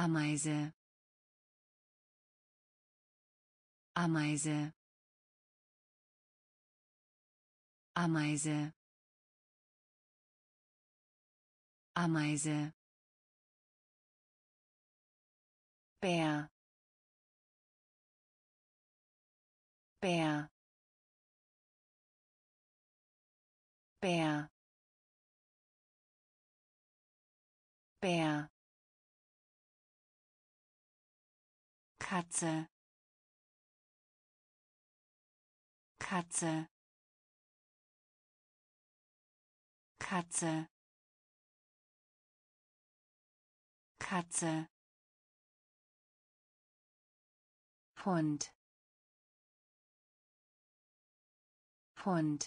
Ameise, Ameise, Ameise, Ameise, Bär, Bär, Bär, Bär, Katze, Katze, Katze, Katze, Hund, Hund,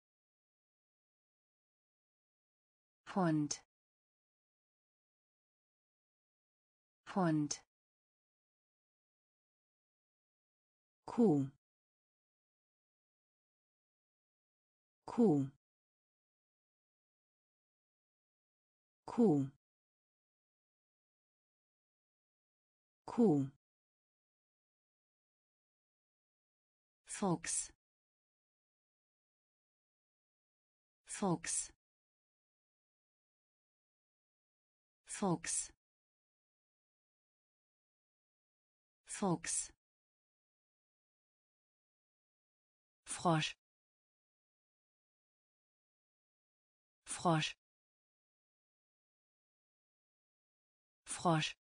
Hund, Hund, Kuh, Kuh, Kuh, Kuh, Fuchs, Fuchs, Fuchs, Fuchs, Frosch, Frosch, Frosch,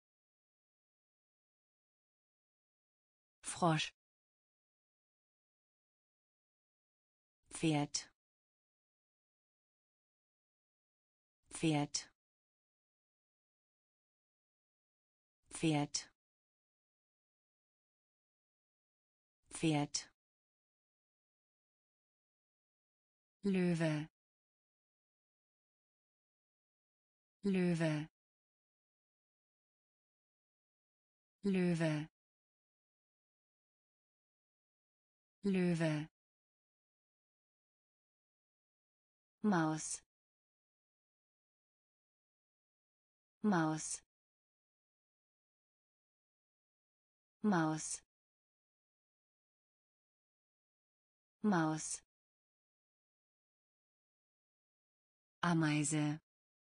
Frosch, Pferd, Pferd, Pferd, Pferd, Löwe, Löwe, Löwe, Löwe, Maus, Maus, Maus, Maus, Ameise,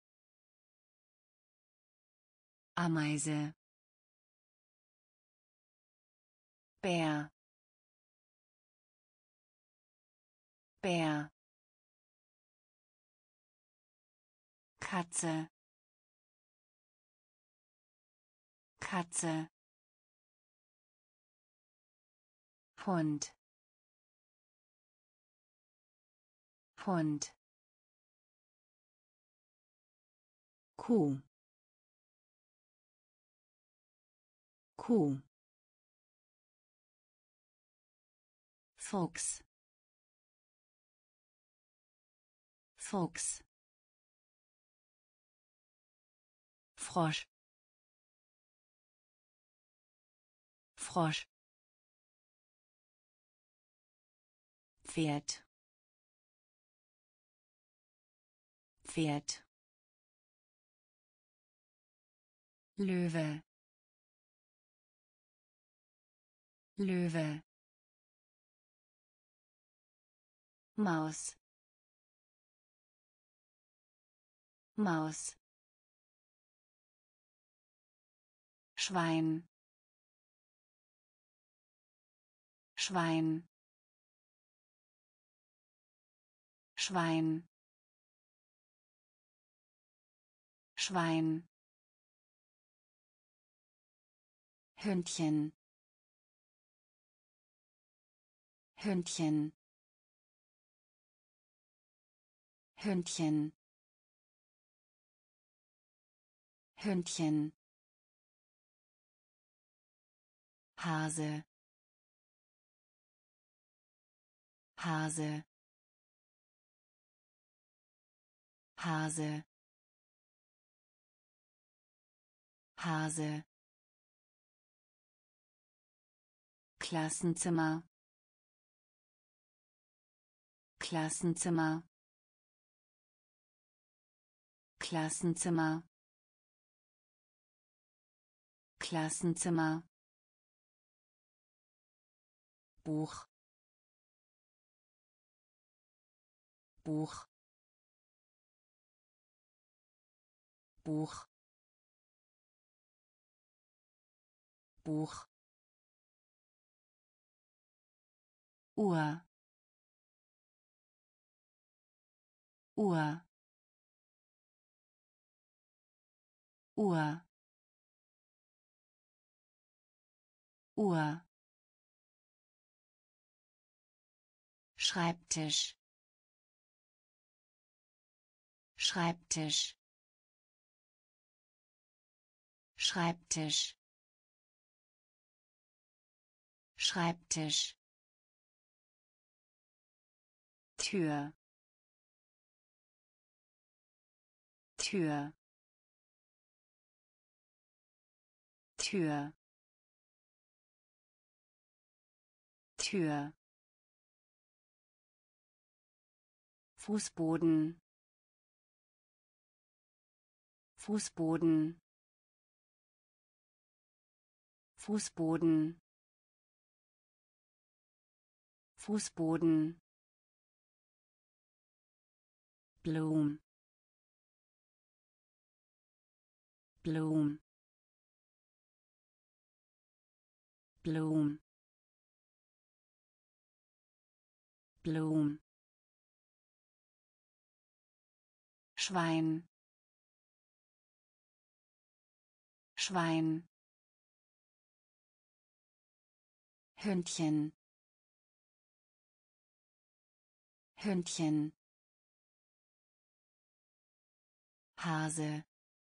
Ameise, Bär, Bär, Katze, Katze, Hund, Hund, Kuh, Kuh, Fuchs, Fuchs, Frosch, Frosch, Pferd, Pferd, Löwe, Löwe, Maus, Maus, Schwein, Schwein, Schwein, Schwein, Hündchen, Hündchen, Hündchen, Hündchen, Hase, Hase, Hase, Hase, Klassenzimmer, Klassenzimmer, Klassenzimmer, Klassenzimmer, Buch, Buch, Buch, Buch, Uhr, Uhr, Uhr, Uhr, Schreibtisch, Schreibtisch, Schreibtisch, Schreibtisch, Tür, Tür, Tür, Tür, Fußboden, Fußboden, Fußboden, Fußboden, Blum, Blum, Blum, Blum, Schwein, Schwein, Hündchen, Hündchen, Hase,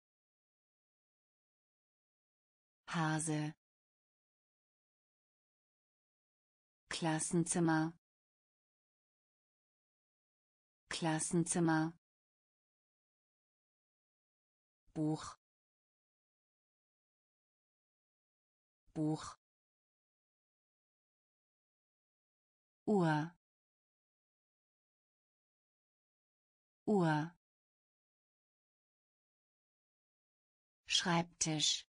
Hase, Klassenzimmer, Klassenzimmer, Buch, Buch, Uhr, Uhr, Schreibtisch,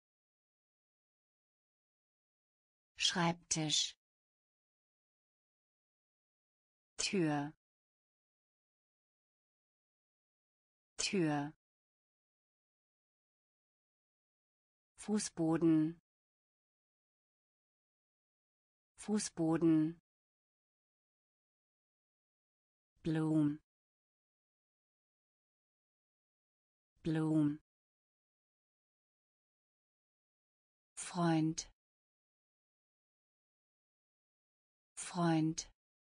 Schreibtisch, Tür, Tür, Fußboden, Fußboden, Blum, Blum, Freund, Freund,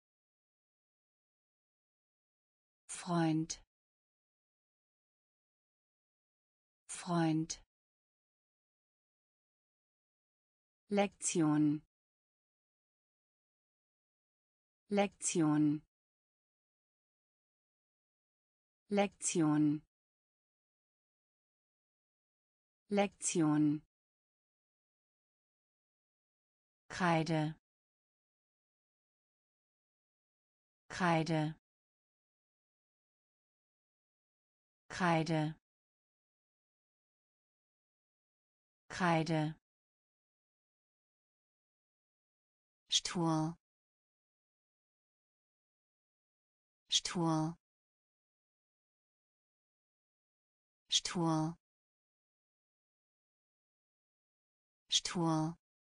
Freund, Freund, Lektion, Lektion, Lektion, Lektion, Kreide, Kreide, Kreide, Kreide, Stuhl, Stuhl, Stuhl, Stuhl,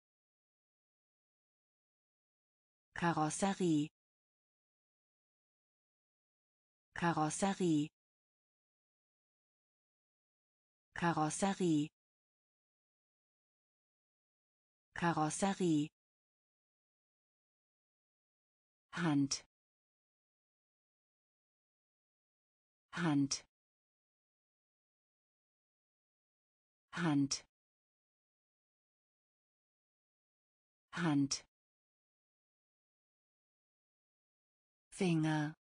Karosserie, Karosserie, Karosserie, Karosserie, Hand, Hand, Hand, Hand, Finger,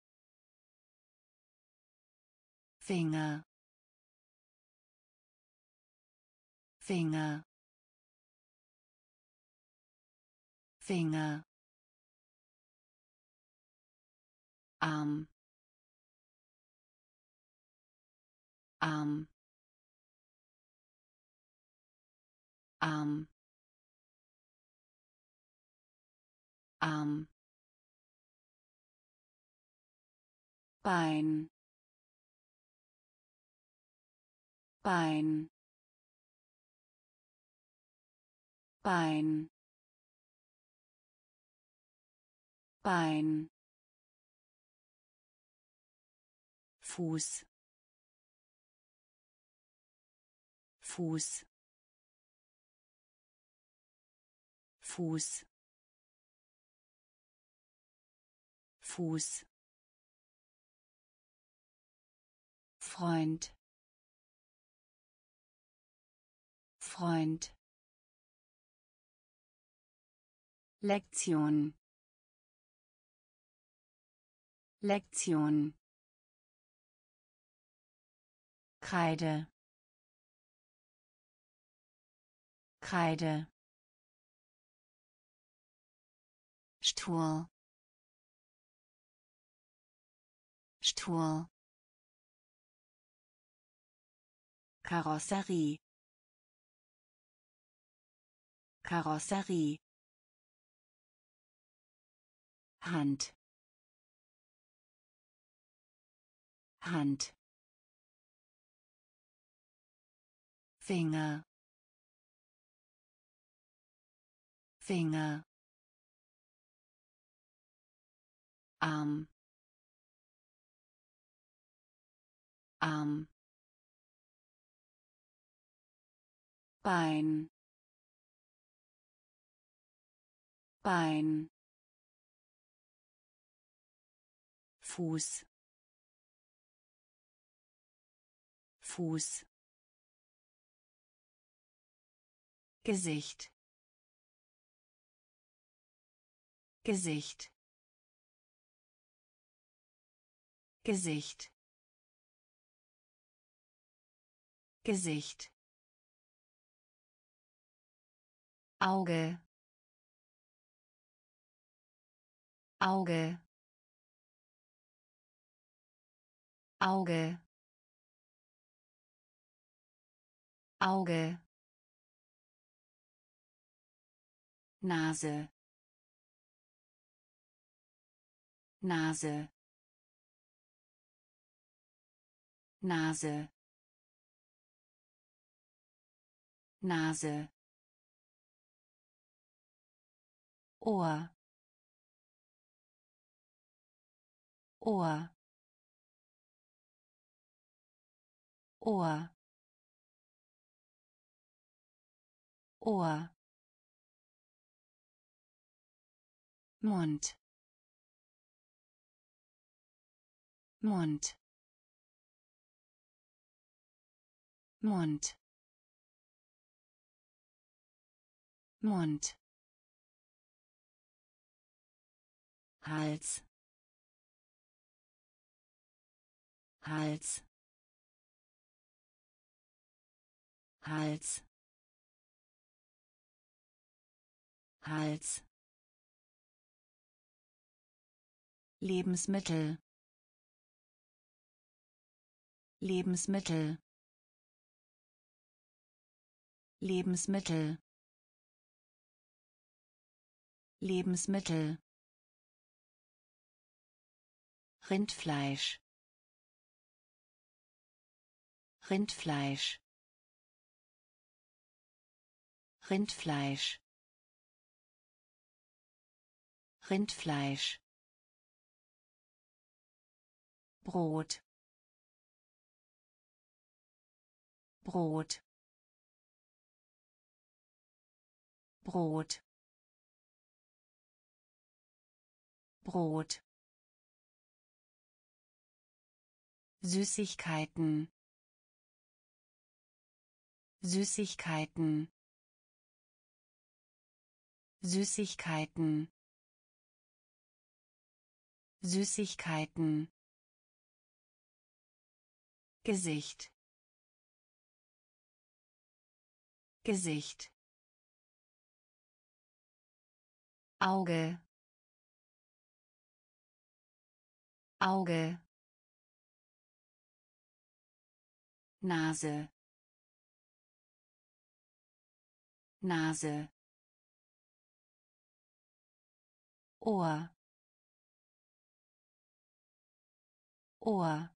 Finger, Finger, Finger, Arm, Arm, Arm, Arm, Bein, Bein, Bein, Bein, Fuß, Fuß, Fuß, Fuß, Freund, Freund, Lektion, Lektion, Kreide, Kreide, Stuhl, Stuhl, Karosserie, Karosserie, Hand, Hand, Finger, Finger, Arm, Arm, Bein, Bein, Fuß, Fuß, Gesicht, Gesicht, Gesicht, Gesicht, Auge, Auge, Auge, Auge, Nase, Nase, Nase, Nase, Ohr, Ohr, Ohr, Ohr, Mund, Mund, Mund, Mund, Hals, Hals, Hals, Hals, Lebensmittel, Lebensmittel, Lebensmittel, Lebensmittel, Rindfleisch, Rindfleisch, Rindfleisch, Rindfleisch, Brot, Brot, Brot, Brot, Süßigkeiten, Süßigkeiten, Süßigkeiten, Süßigkeiten, Gesicht, Gesicht, Auge, Auge, Nase, Nase, Ohr, Ohr,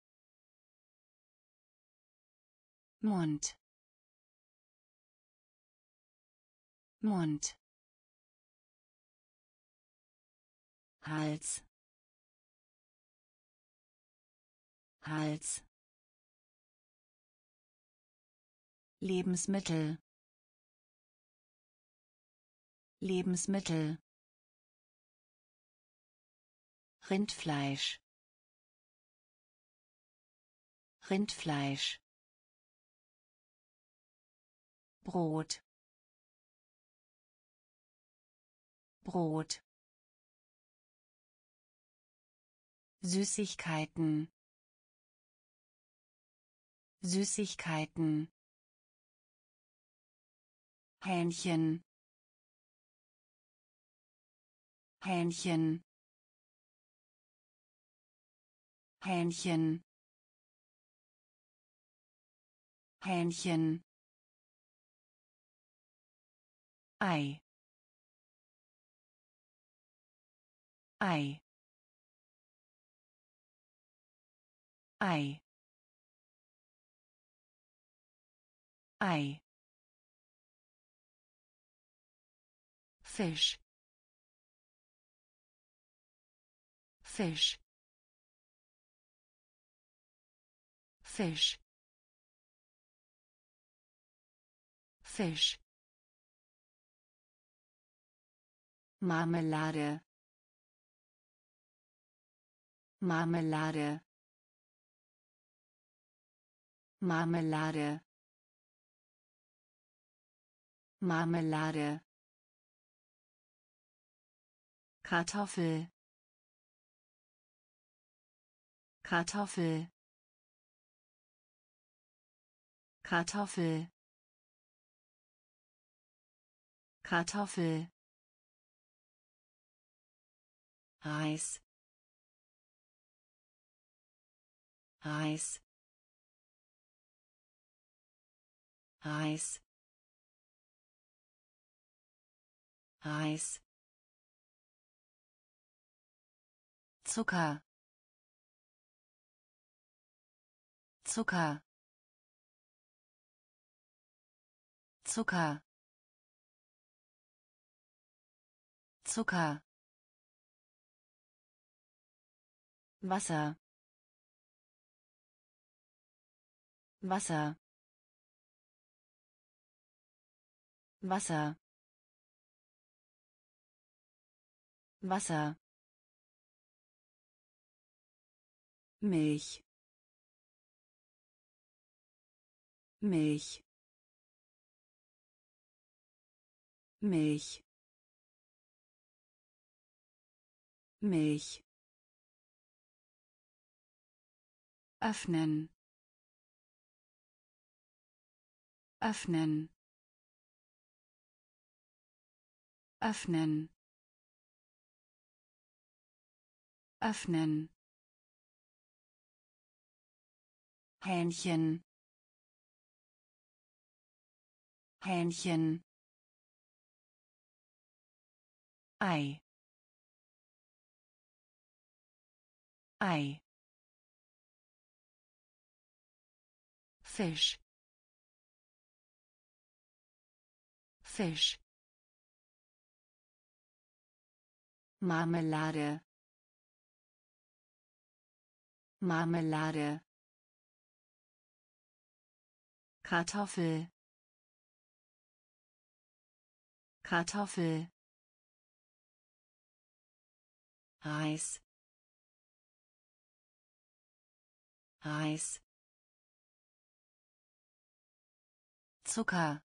Mund, Mund, Hals, Hals, Lebensmittel, Lebensmittel, Rindfleisch, Rindfleisch, Brot, Brot, Süßigkeiten, Süßigkeiten, Hähnchen, Hähnchen, Hähnchen, Hähnchen, Ei, Ei, Ei, Ei, Fisch, Fisch, Fisch, Fisch, Marmelade, Marmelade, Marmelade, Marmelade, Kartoffel, Kartoffel, Kartoffel, Kartoffel, Reis, Reis, Reis, Reis, Zucker, Zucker, Zucker, Zucker, Wasser, Wasser, Wasser, Wasser, Milch, Milch, Milch, Milch, öffnen, öffnen, öffnen, öffnen, Hähnchen, Hähnchen, Ei, Ei, Fisch, Fisch, Marmelade, Marmelade, Kartoffel, Kartoffel, Reis, Reis, Zucker,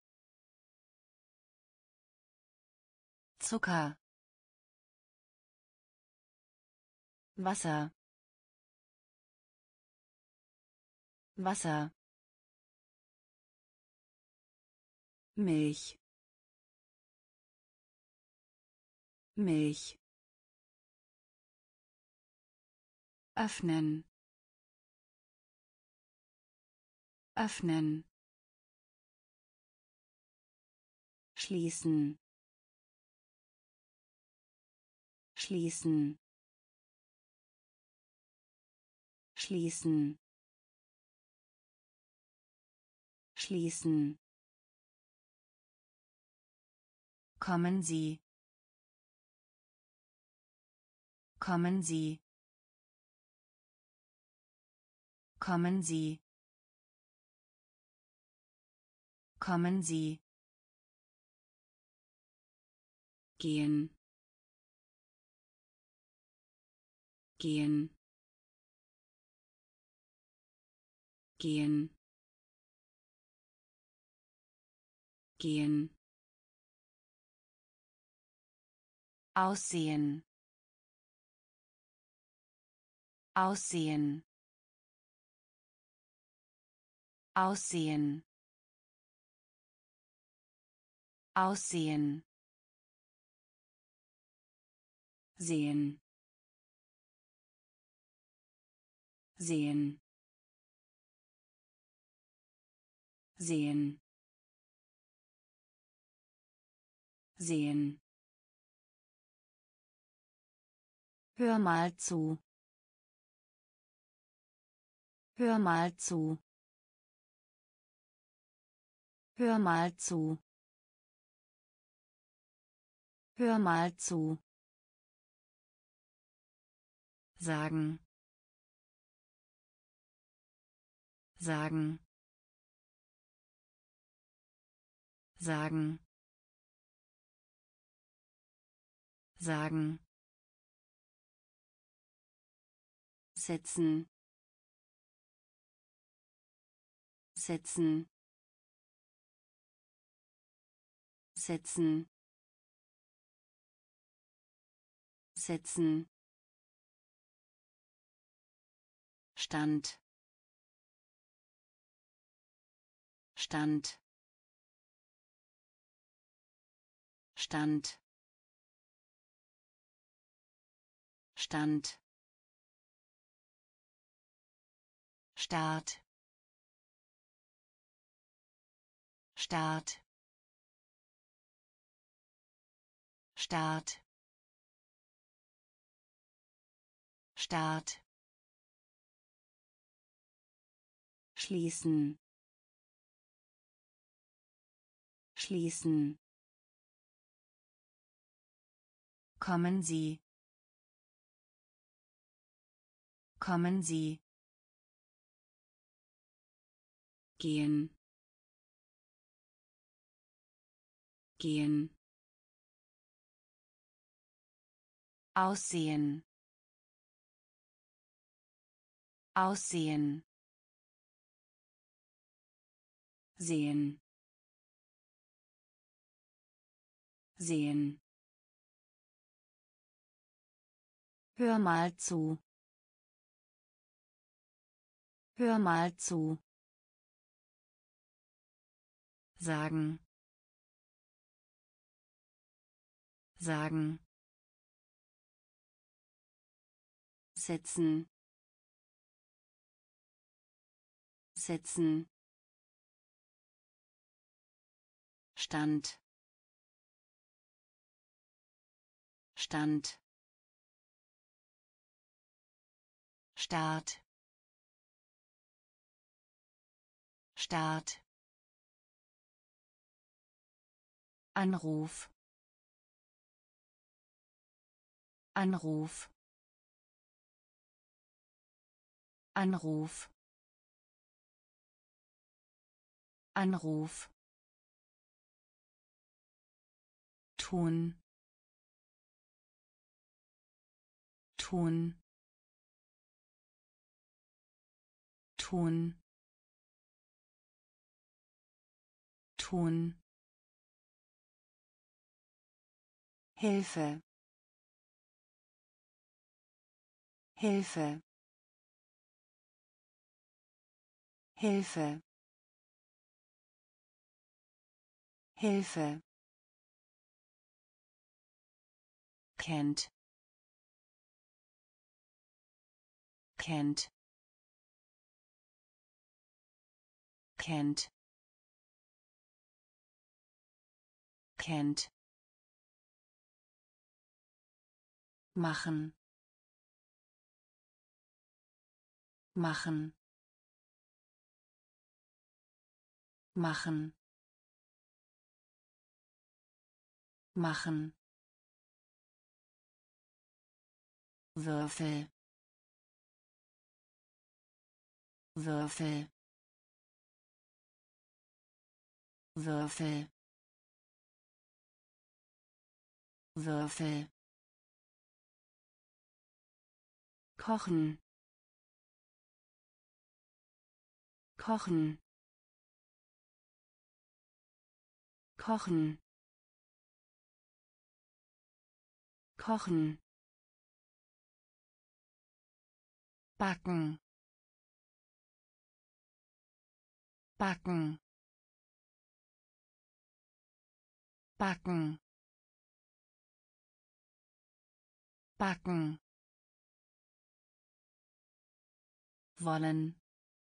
Zucker, Wasser, Wasser, Milch, Milch, öffnen, öffnen, schließen schließen schließen schließen kommen Sie kommen Sie kommen Sie kommen Sie gehen gehen gehen gehen aussehen aussehen aussehen aussehen sehen sehen sehen sehen hör mal zu hör mal zu hör mal zu hör mal zu sagen sagen sagen sagen setzen setzen setzen setzen Stand Stand Stand Stand Start Start Start Start schließen schließen kommen Sie kommen Sie gehen gehen aussehen aussehen sehen sehen hör mal zu hör mal zu sagen sagen setzen setzen Stand Stand Start Start Anruf Anruf Anruf Anruf tun tun tun tun Hilfe Hilfe Hilfe Hilfe kennt kennt kennt kennt, machen, machen, machen, machen, Würfel, Würfel, Würfel, Würfel, kochen, kochen, kochen, kochen, backen, backen, backen, backen, wollen,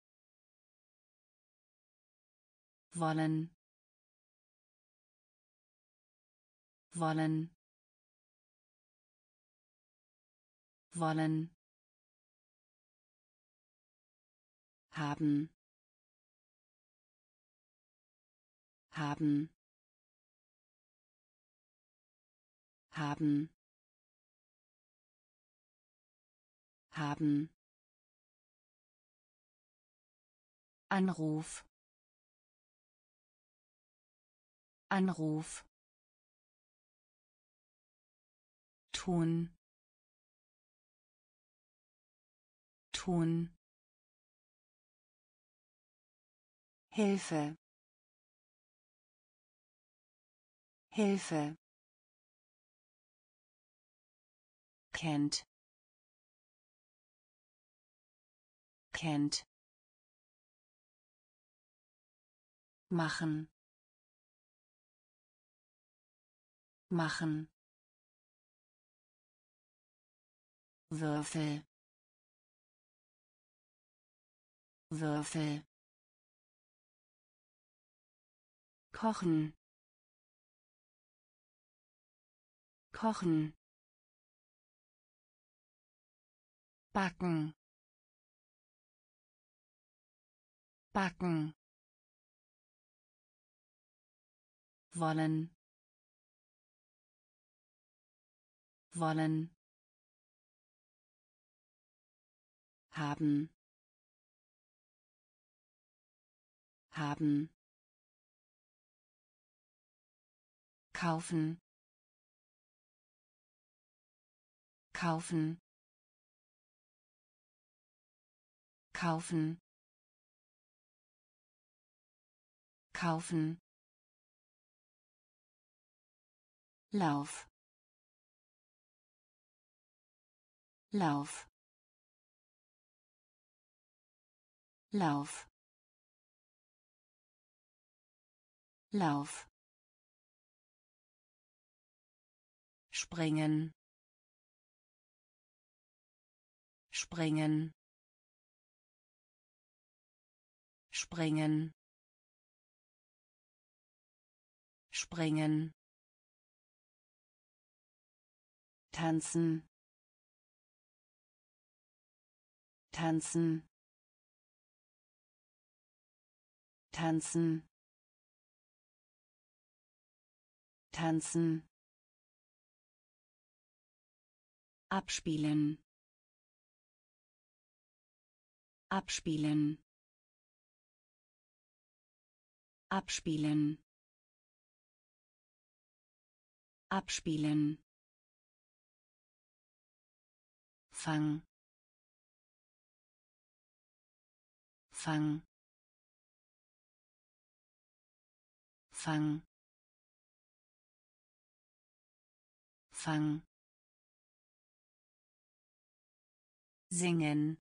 wollen, wollen, wollen, haben, haben, haben, haben, Anruf, Anruf, tun, tun, Hilfe, Hilfe, kennt, kennt, machen, machen, Würfel, Würfel, kochen, kochen, backen, backen, wollen, wollen, haben, haben, kaufen, kaufen, kaufen, kaufen, Lauf, Lauf, Lauf, Lauf, springen, springen, springen, springen, tanzen, tanzen, tanzen, tanzen, abspielen, abspielen, abspielen, abspielen, fang, fang, fang, fang, singen,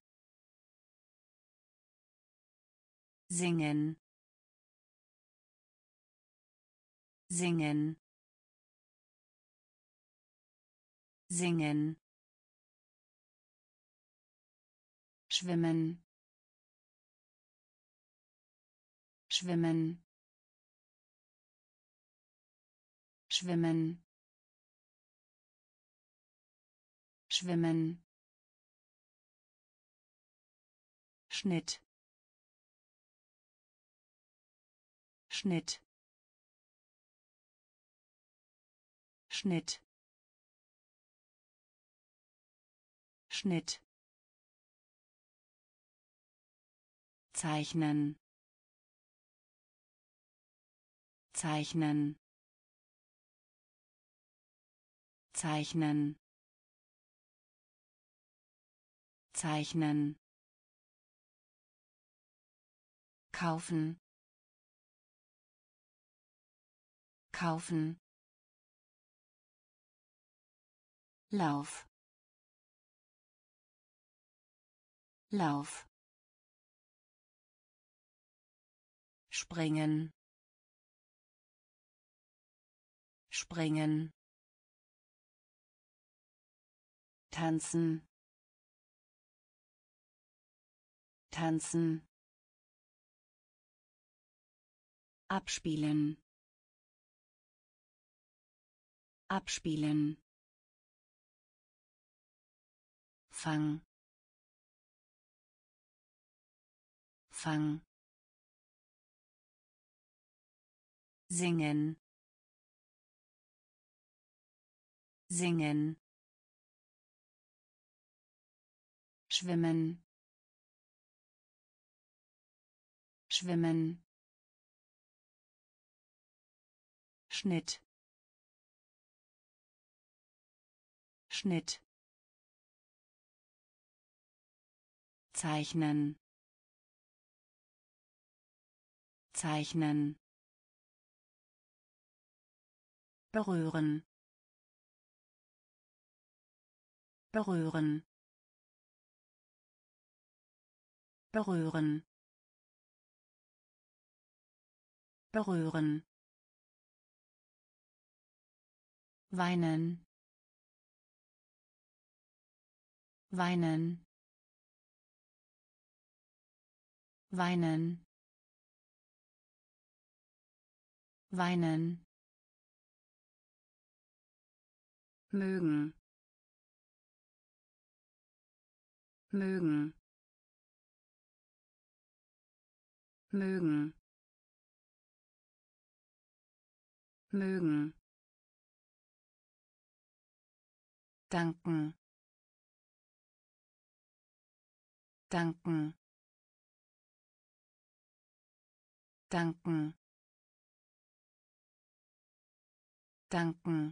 singen, singen, singen, schwimmen, schwimmen, schwimmen, schwimmen, Schnitt, Schnitt, Schnitt, Schnitt, zeichnen, zeichnen, zeichnen, zeichnen, kaufen, kaufen, Lauf, Lauf, springen, springen, tanzen, tanzen, abspielen, abspielen, Fang, Fang, singen, singen, schwimmen, schwimmen, Schnitt, Schnitt, zeichnen, zeichnen, berühren, berühren, berühren, berühren, weinen, weinen, weinen, weinen, mögen, mögen, mögen, mögen, danken, danken, danken, danken,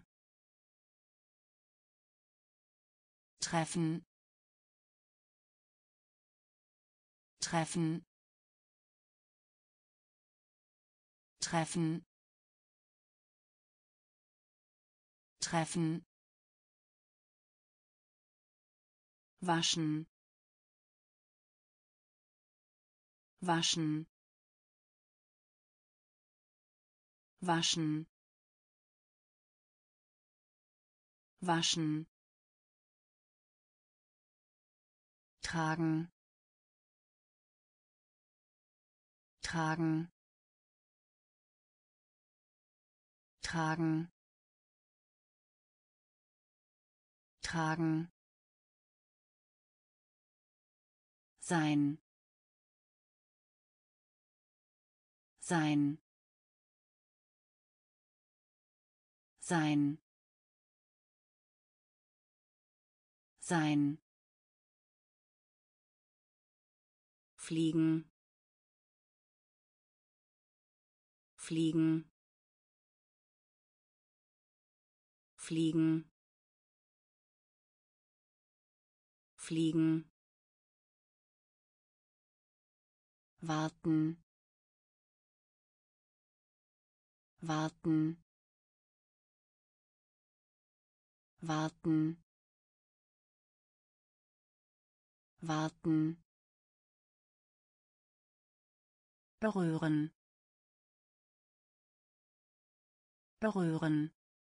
treffen, treffen, treffen, treffen, waschen, waschen, waschen, waschen, tragen, tragen, tragen, tragen, sein, sein, sein, sein, fliegen, fliegen, fliegen, fliegen, warten, warten, warten, warten, berühren, berühren,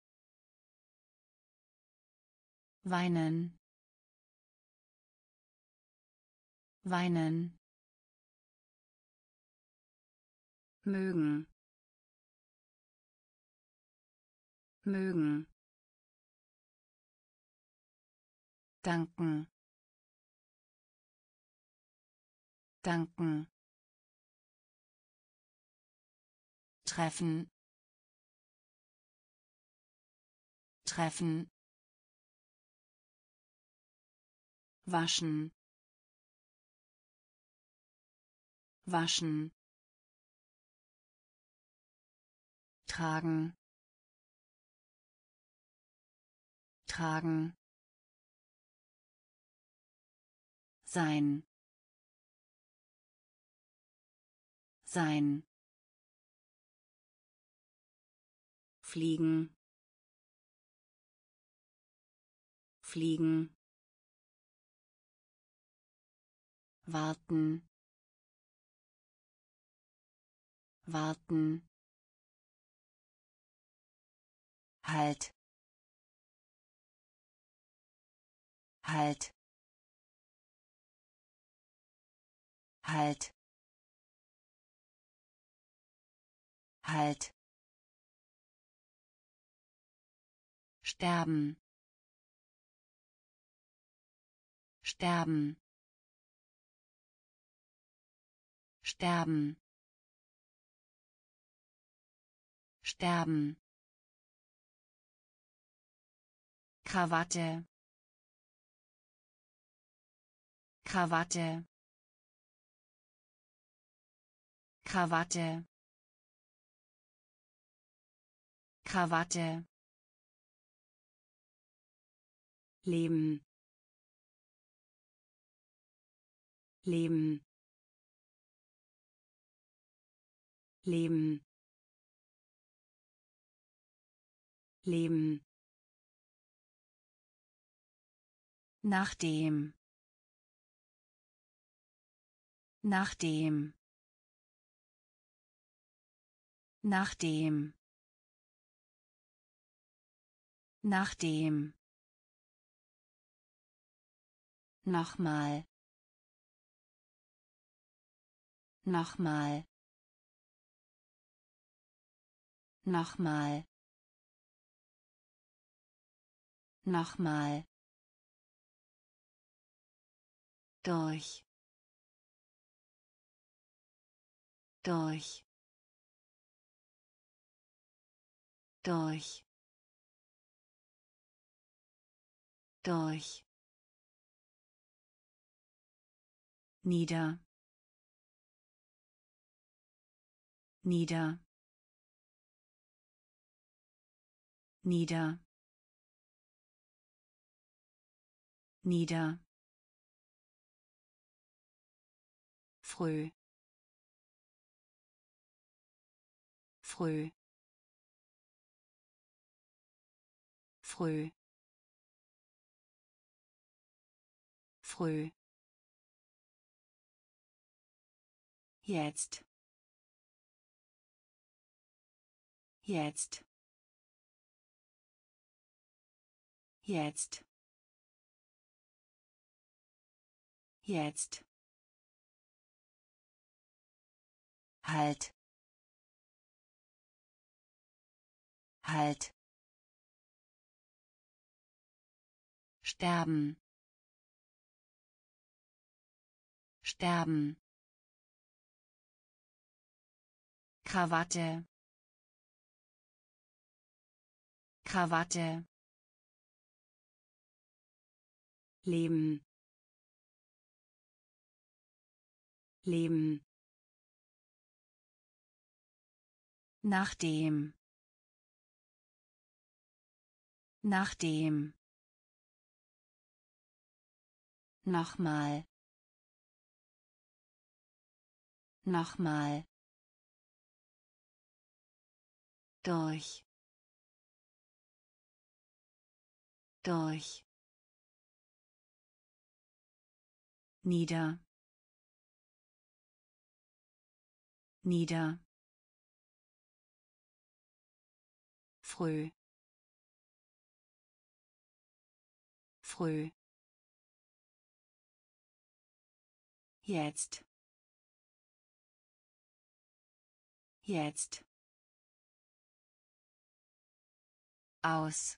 weinen, weinen, mögen, mögen, danken, danken, treffen, treffen, waschen, waschen, tragen, tragen, sein, sein, fliegen, fliegen, warten, warten, halt, halt, halt, halt, sterben, sterben, sterben, sterben, Krawatte, Krawatte, Krawatte, Krawatte, leben, leben, leben, leben, nachdem, nachdem, nachdem, nachdem, nochmal, nochmal, nochmal, nochmal, durch, durch, durch, durch, nieder, nieder, nieder, nieder, früh, früh, früh, früh, jetzt, jetzt, jetzt, jetzt, halt, halt, sterben, sterben, Krawatte, Krawatte, leben, leben, nachdem, nachdem, nochmal, nochmal, durch, durch, nieder, nieder, früh, früh, jetzt, jetzt, aus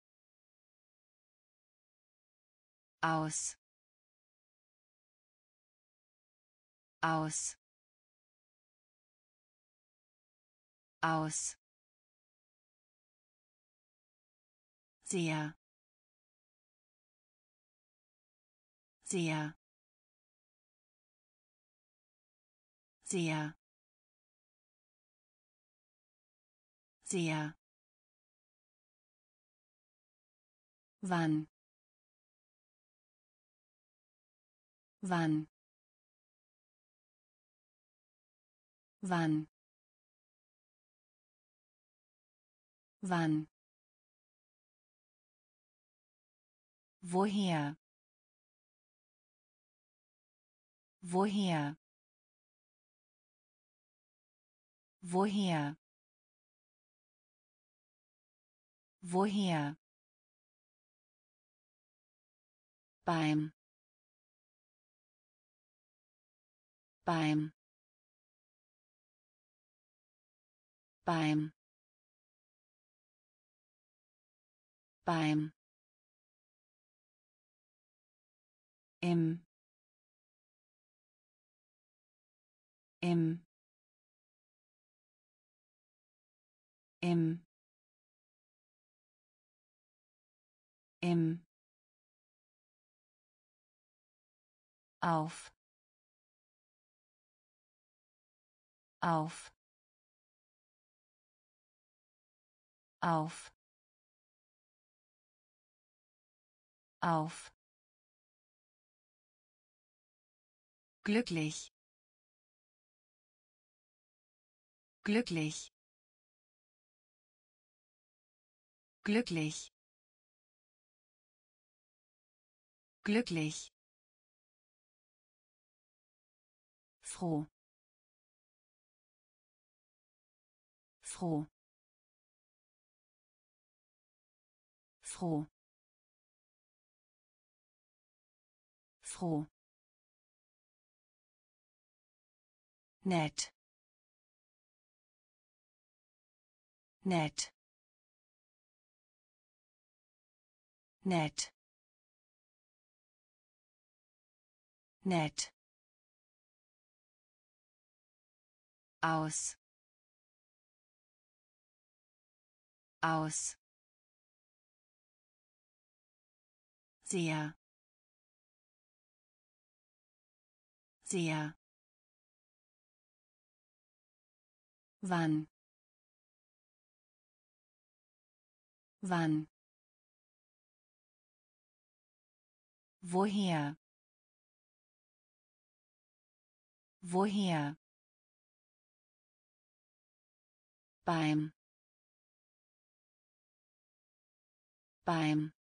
aus aus aus sehr sehr sehr sehr wann wann wann wann woher woher woher woher beim beim beim beim im im im im auf auf auf auf glücklich glücklich glücklich glücklich froh froh froh froh nett nett nett nett aus aus sehr sehr wann wann woher woher beim beim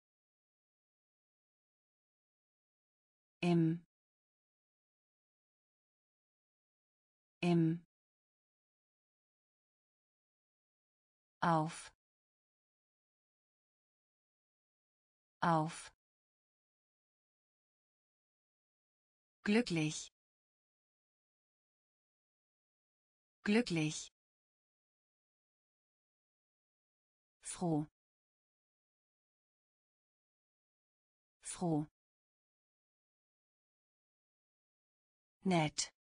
im im auf auf glücklich glücklich froh froh nett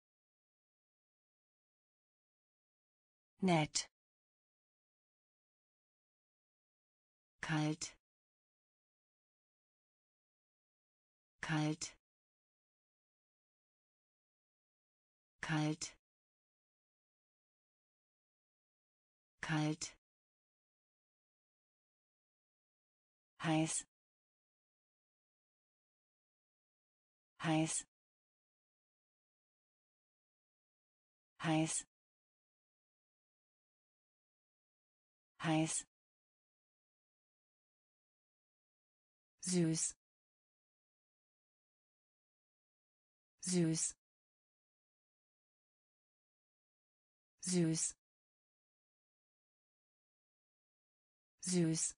nett kalt kalt kalt kalt heiß heiß heiß heiß süß süß süß süß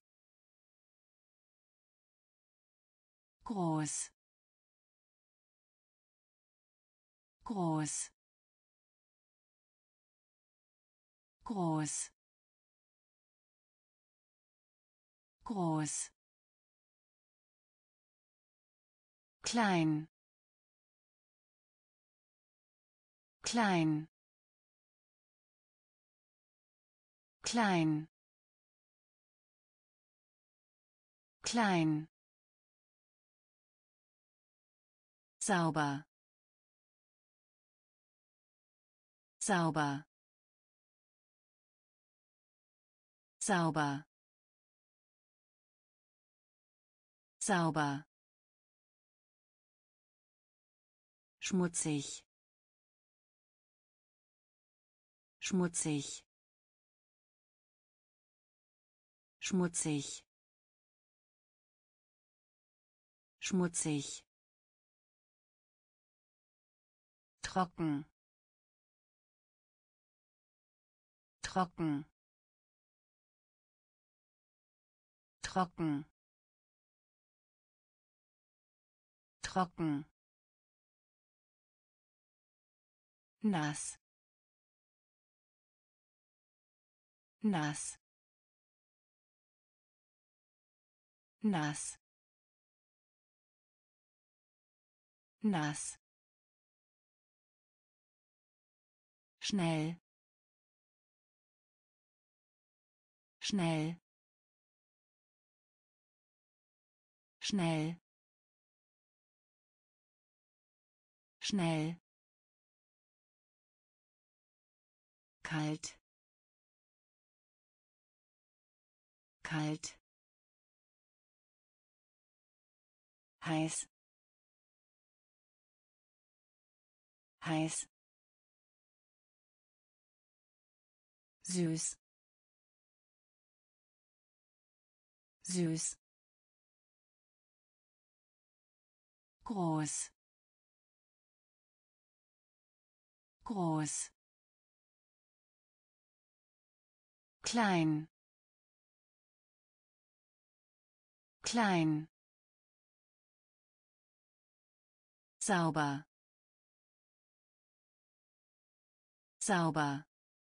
groß groß groß groß, klein, klein, klein, klein, sauber, sauber, sauber, sauber, schmutzig, schmutzig, schmutzig, schmutzig, trocken, trocken, trocken, trocken, nass, nass, nass, nass, schnell, schnell, schnell, schnell, kalt, kalt, heiß, heiß, süß, süß, groß, groß, klein, klein, sauber, sauber,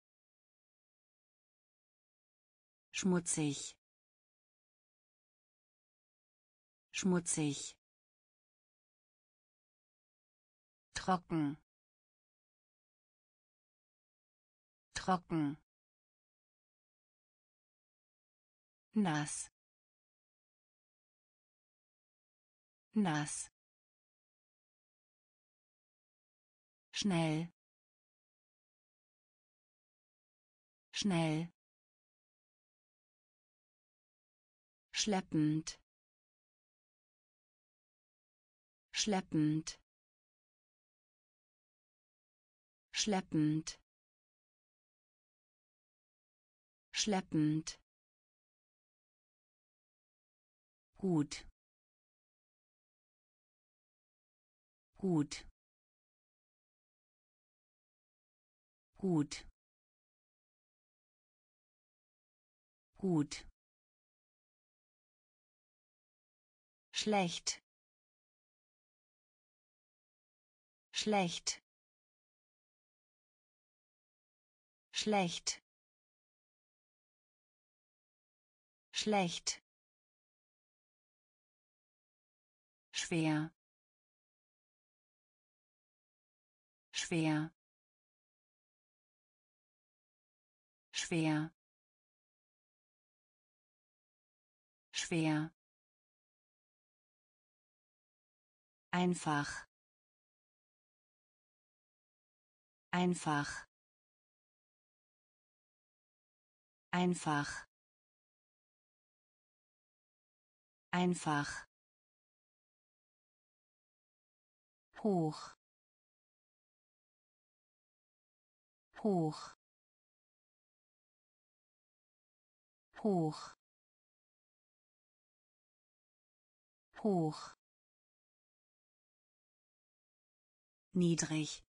schmutzig, schmutzig, trocken, trocken, nass, nass, schnell, schnell, schleppend, schleppend, schleppend, schleppend, gut, gut, gut, gut, schlecht, schlecht, schlecht, schlecht, schwer, schwer, schwer, schwer, einfach, einfach, einfach, einfach, hoch, hoch, hoch, hoch, niedrig,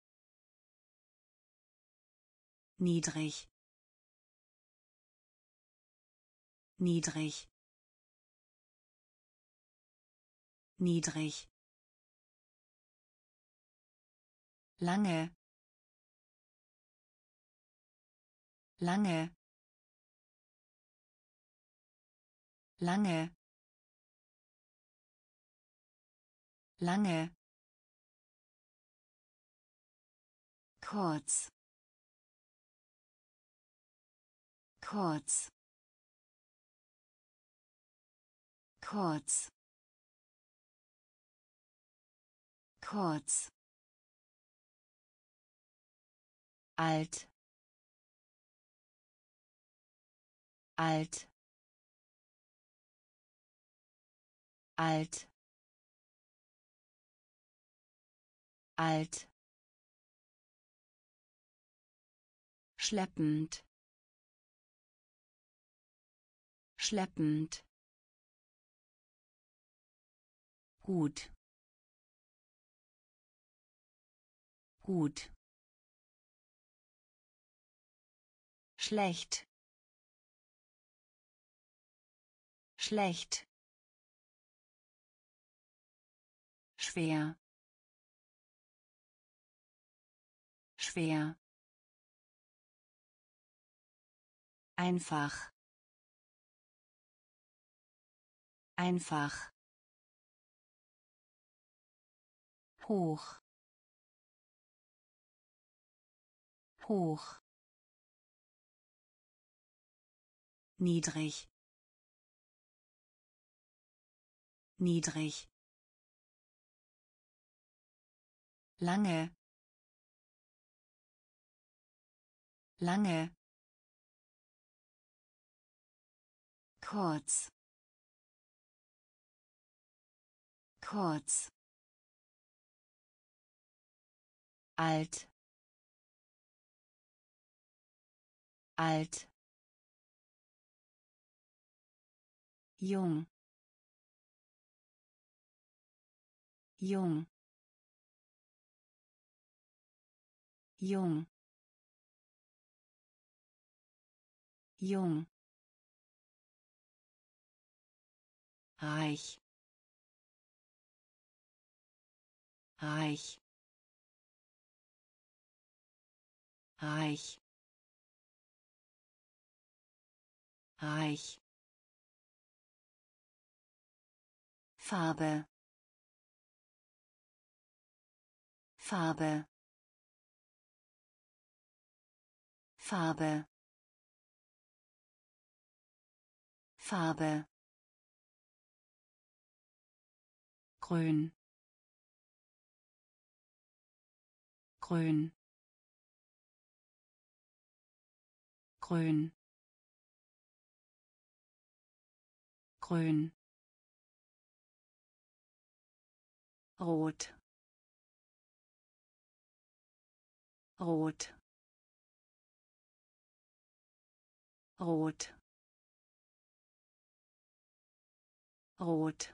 niedrig, niedrig, niedrig, lange, lange, lange, lange, kurz, kurz, kurz, kurz, alt, alt, alt, alt, schleppend, schleppend, gut, gut, schlecht, schlecht, schwer, schwer, einfach, einfach, hoch, hoch, niedrig, niedrig, lange, lange, kurz, kurz, alt, alt, jung, jung, jung, jung, reich, reich, reich, reich, Farbe, Farbe, Farbe, Farbe, grün, grün, grün, grün, rot, rot, rot, rot,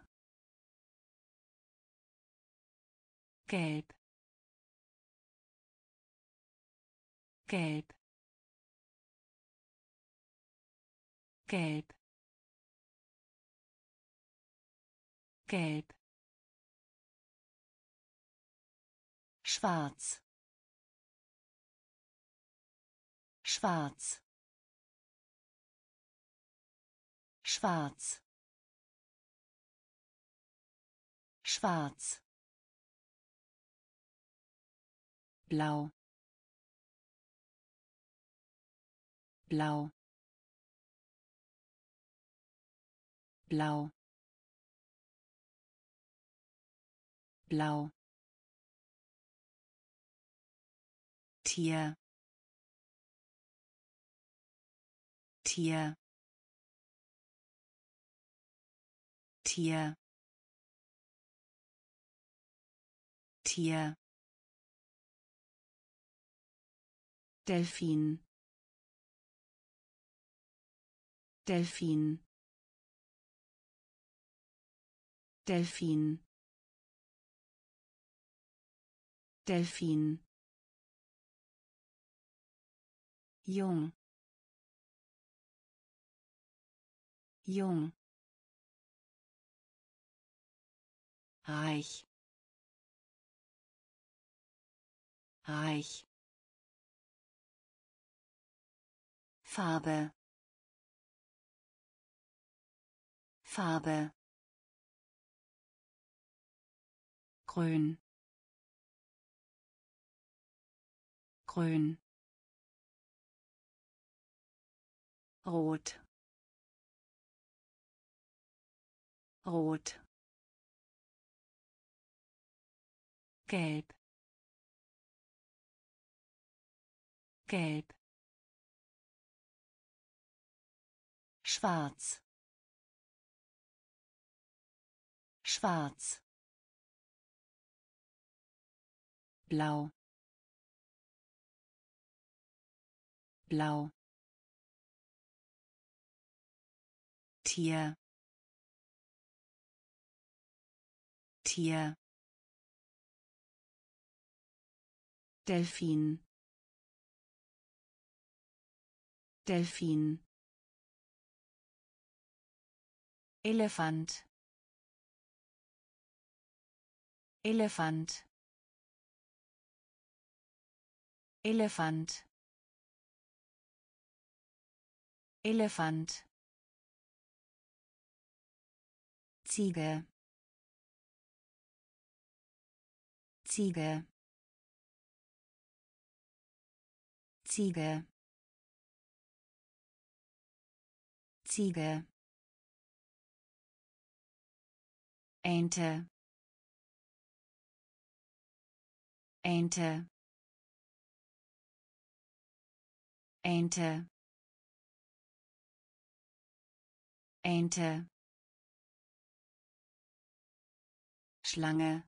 gelb, gelb, gelb, gelb, schwarz, schwarz, schwarz, schwarz, blau, blau, blau, blau, Tier, Tier, Tier, Tier, Delfin, Delfin, Delfin, Delfin, jung, jung, reich, reich, Farbe, Farbe grün grün rot rot gelb gelb schwarz schwarz blau blau Tier Tier Delfin Delfin Elefant Elefant Elefant Elefant Ziege Ziege Ziege Ziege Ente Ente Ente Ente Schlange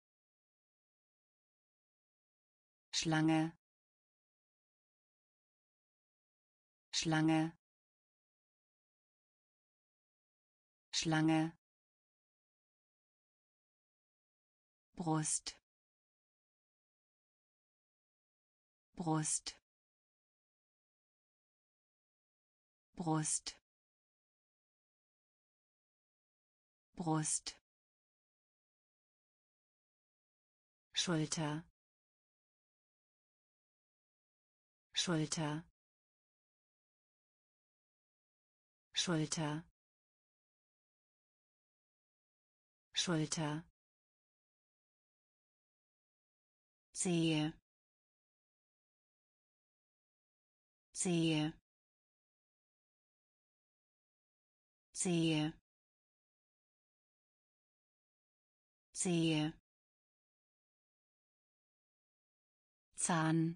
Schlange Schlange Schlange Brust Brust Brust Brust Schulter Schulter Schulter Schulter Zehe Zehe Zehe Zehe Zahn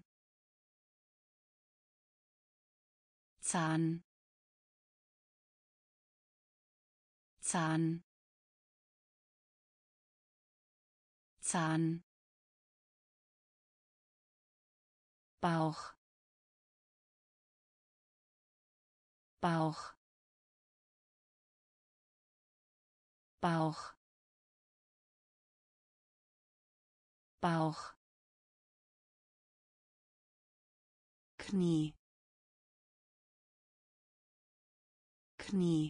Zahn Zahn Zahn Bauch Bauch Bauch Bauch Knie Knie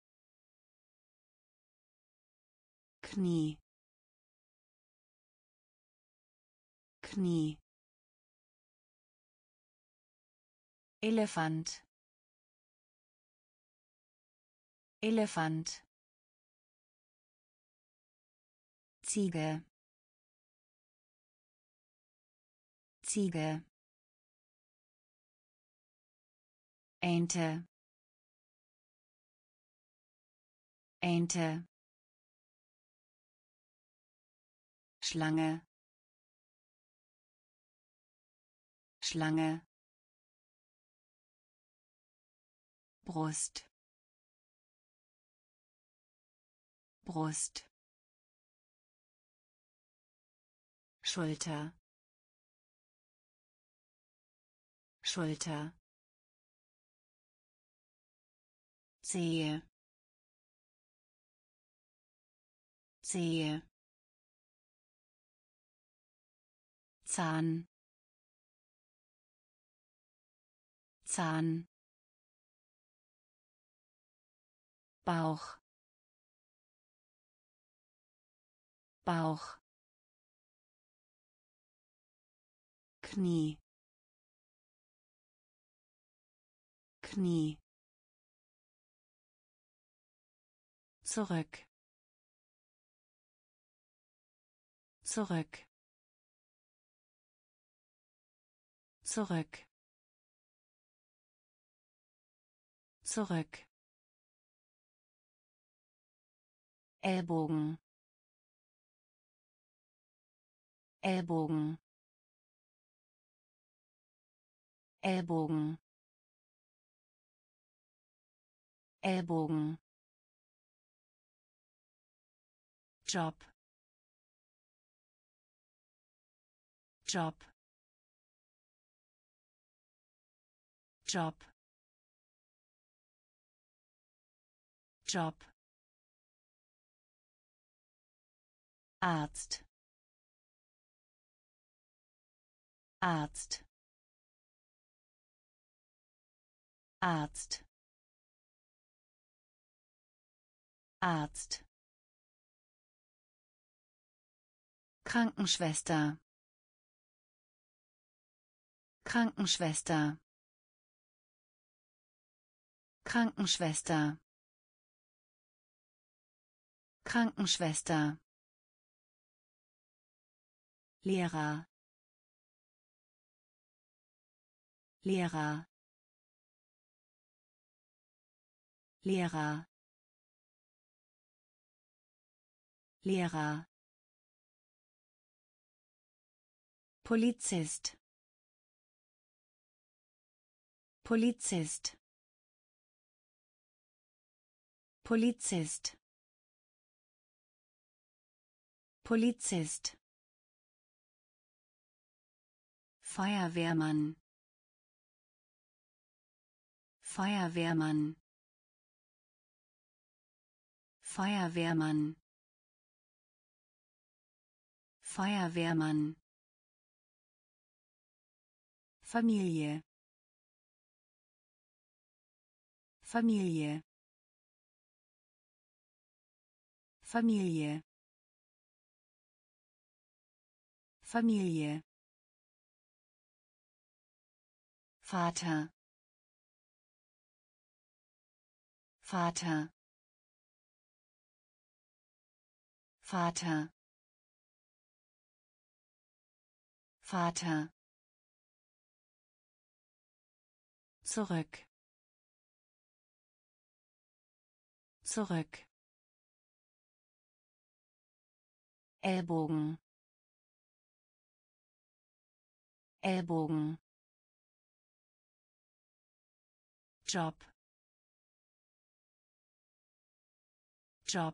Knie Knie Elefant Elefant Ziege Ziege Ente Ente Schlange Schlange Brust Brust Schulter Schulter Zehe Zehe Zahn Zahn Bauch Bauch Knie Knie zurück, zurück, zurück, zurück, Ellbogen, Ellbogen, Ellbogen, Ellbogen, Job, Job, Job, Job, Arzt, Arzt, Arzt, Arzt, Krankenschwester, Krankenschwester, Krankenschwester, Krankenschwester, Lehrer, Lehrer, Lehrer, Lehrer, Polizist, Polizist, Polizist, Polizist, Feuerwehrmann, Feuerwehrmann, Feuerwehrmann, Feuerwehrmann, Familie, Familie, Familie, Familie, Vater, Vater, Vater, Vater, zurück, zurück, Ellbogen, Ellbogen, Job, Job,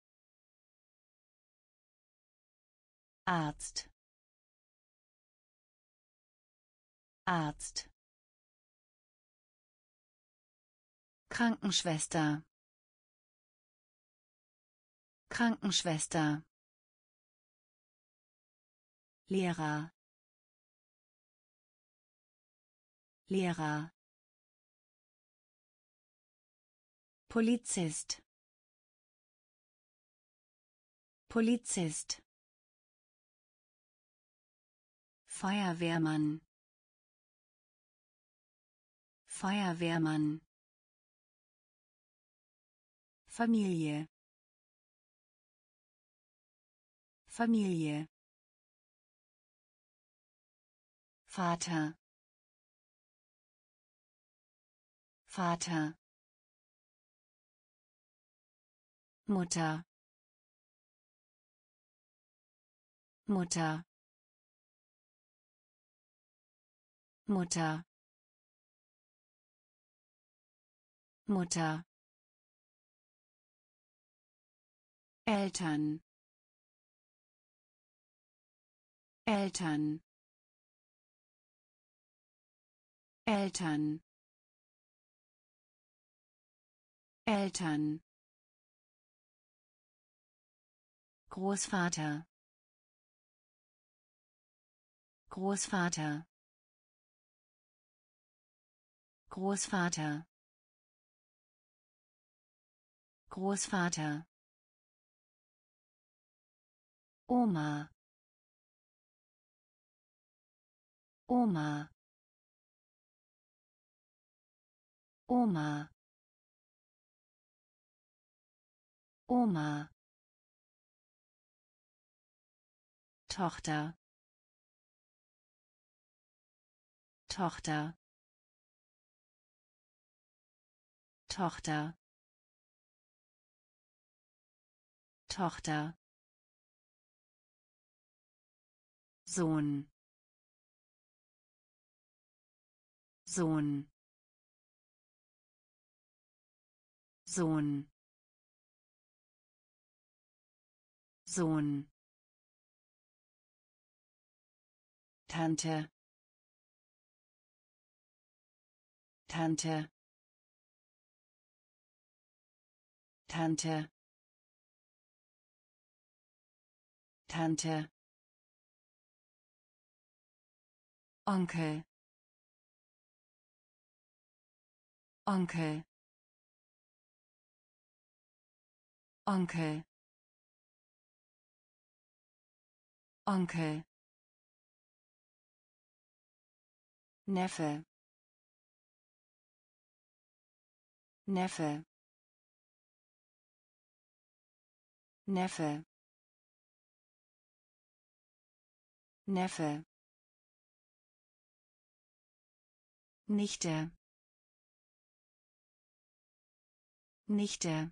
Arzt, Arzt, Krankenschwester, Krankenschwester, Lehrer, Lehrer, Polizist, Polizist, Feuerwehrmann, Feuerwehrmann, Familie, Familie, Vater, Vater, Mutter, Mutter, Mutter, Mutter, Eltern, Eltern, Eltern, Eltern, Großvater, Großvater, Großvater, Großvater, Oma, Oma, Oma, Oma, Tochter, Tochter, Tochter, Tochter, Sohn, Sohn, Sohn, Sohn, Tante, Tante, Tante, Tante, Onkel, Onkel, Onkel, Onkel, Neffe, Neffe, Neffe, Neffe, Nichte, Nichte,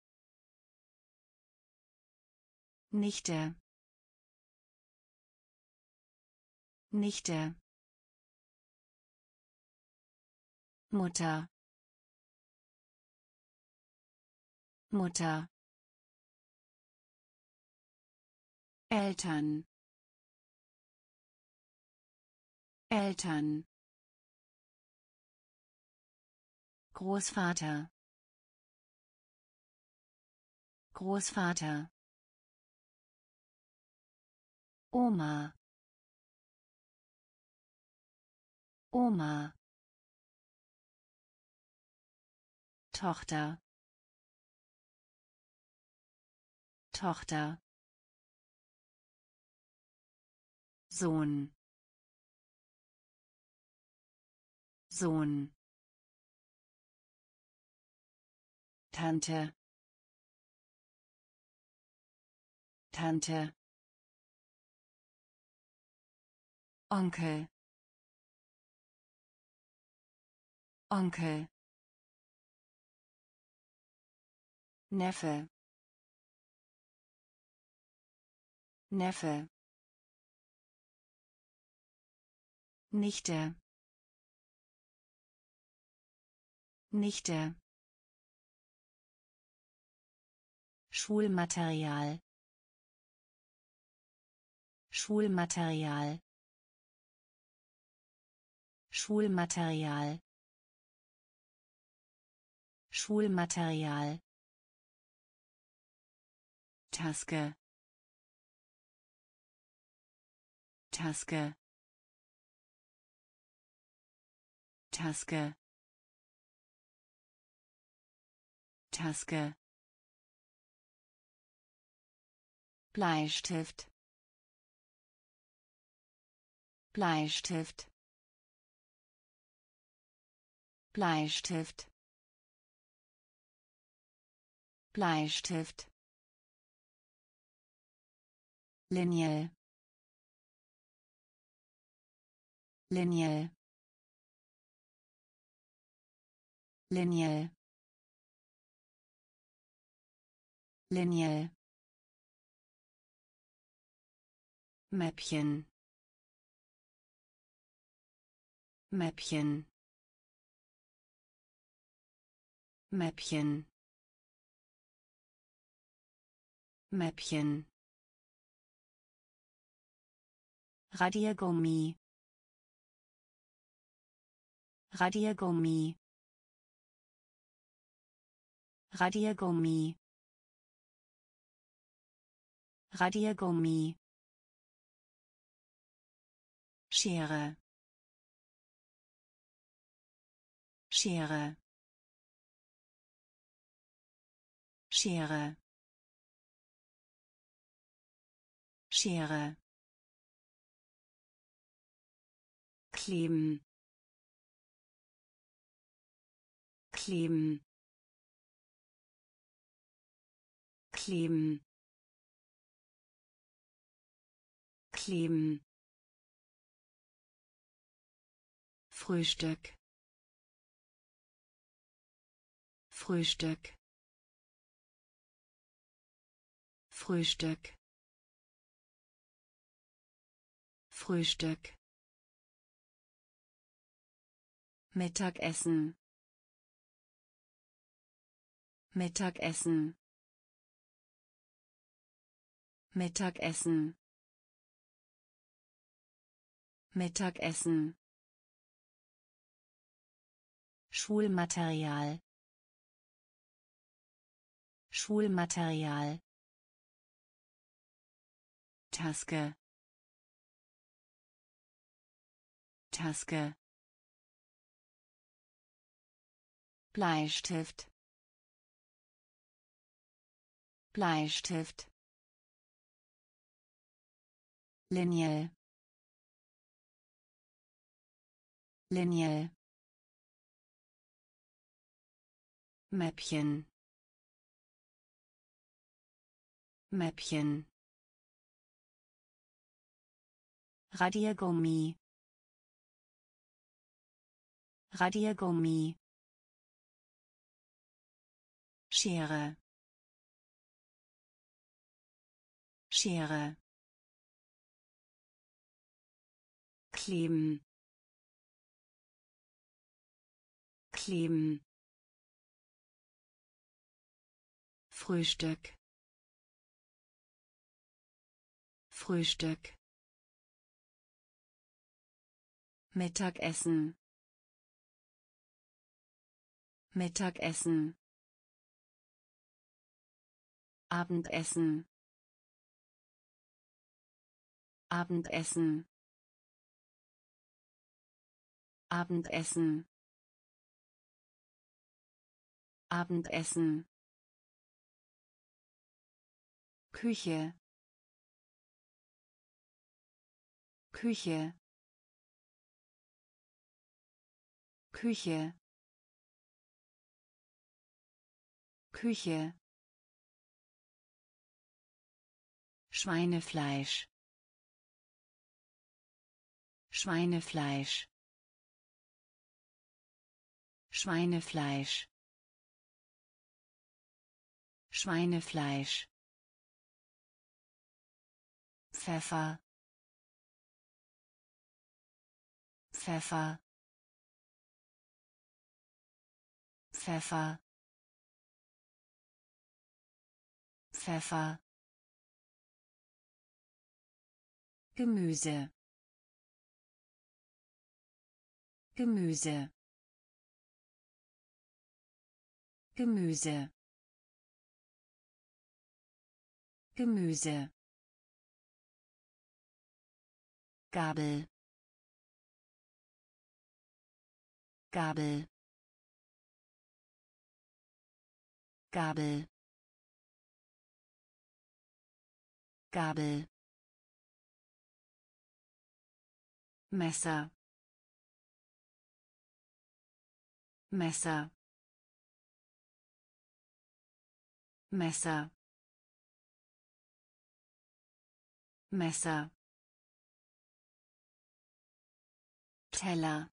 Nichte, Nichte, Mutter, Mutter, Eltern, Eltern, Großvater, Großvater, Oma, Oma, Tochter, Tochter, Sohn, Sohn, Tante, Tante, Onkel, Onkel, Neffe, Neffe, Nichte, Nichte, Schulmaterial, Schulmaterial, Schulmaterial, Schulmaterial, Taske, Taske, Taske, Taske, Bleistift, Bleistift, Bleistift, Bleistift, Linie, Linie, Linie, Linie, Mäppchen, Mäppchen, Mäppchen, Mäppchen, Radiergummi, Radiergummi, Radiergummi, Radiergummi, Schere, Schere, Schere, Schere, kleben, kleben, kleben kleben Frühstück Frühstück Frühstück Frühstück Mittagessen Mittagessen Mittagessen Mittagessen Schulmaterial Schulmaterial Taske Taske Bleistift Bleistift Linie Linie Mäppchen Mäppchen Radiergummi Radiergummi Schere Schere kleben kleben Frühstück Frühstück Mittagessen Mittagessen Abendessen Abendessen Abendessen Abendessen Küche Küche Küche Küche Schweinefleisch Schweinefleisch Schweinefleisch Schweinefleisch Pfeffer Pfeffer Pfeffer Pfeffer Gemüse Gemüse Gemüse Gemüse Gabel Gabel Gabel Gabel Messer Messer Messer Messer Teller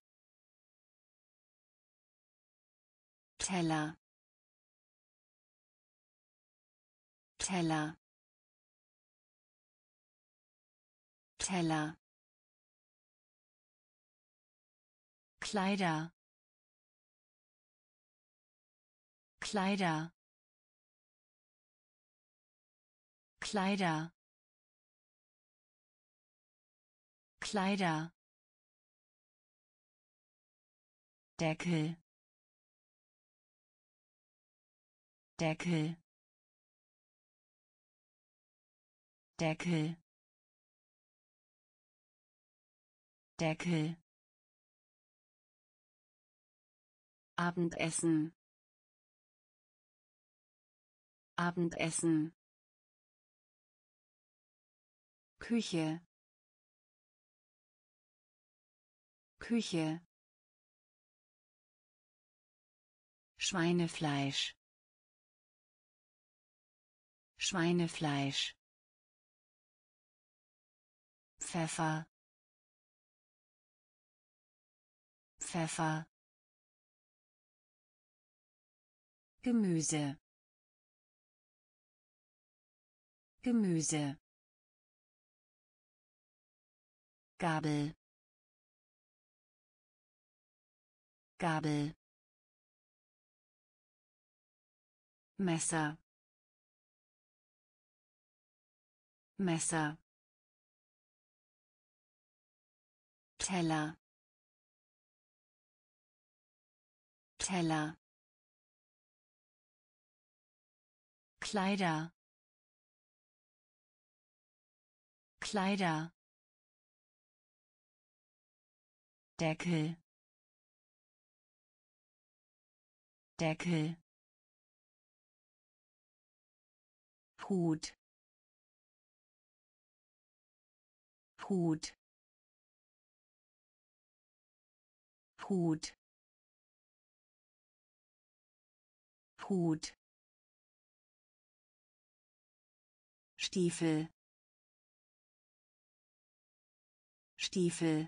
Teller Teller Teller Kleider Kleider Kleider Kleider Deckel Deckel Deckel Deckel Abendessen Abendessen Küche Küche Schweinefleisch Schweinefleisch, Pfeffer, Pfeffer, Gemüse, Gemüse, Gabel, Gabel, Messer, Messer, Teller, Teller, Kleider, Kleider, Deckel, Deckel, Hut, Hut, Hut, Hut, Stiefel, Stiefel,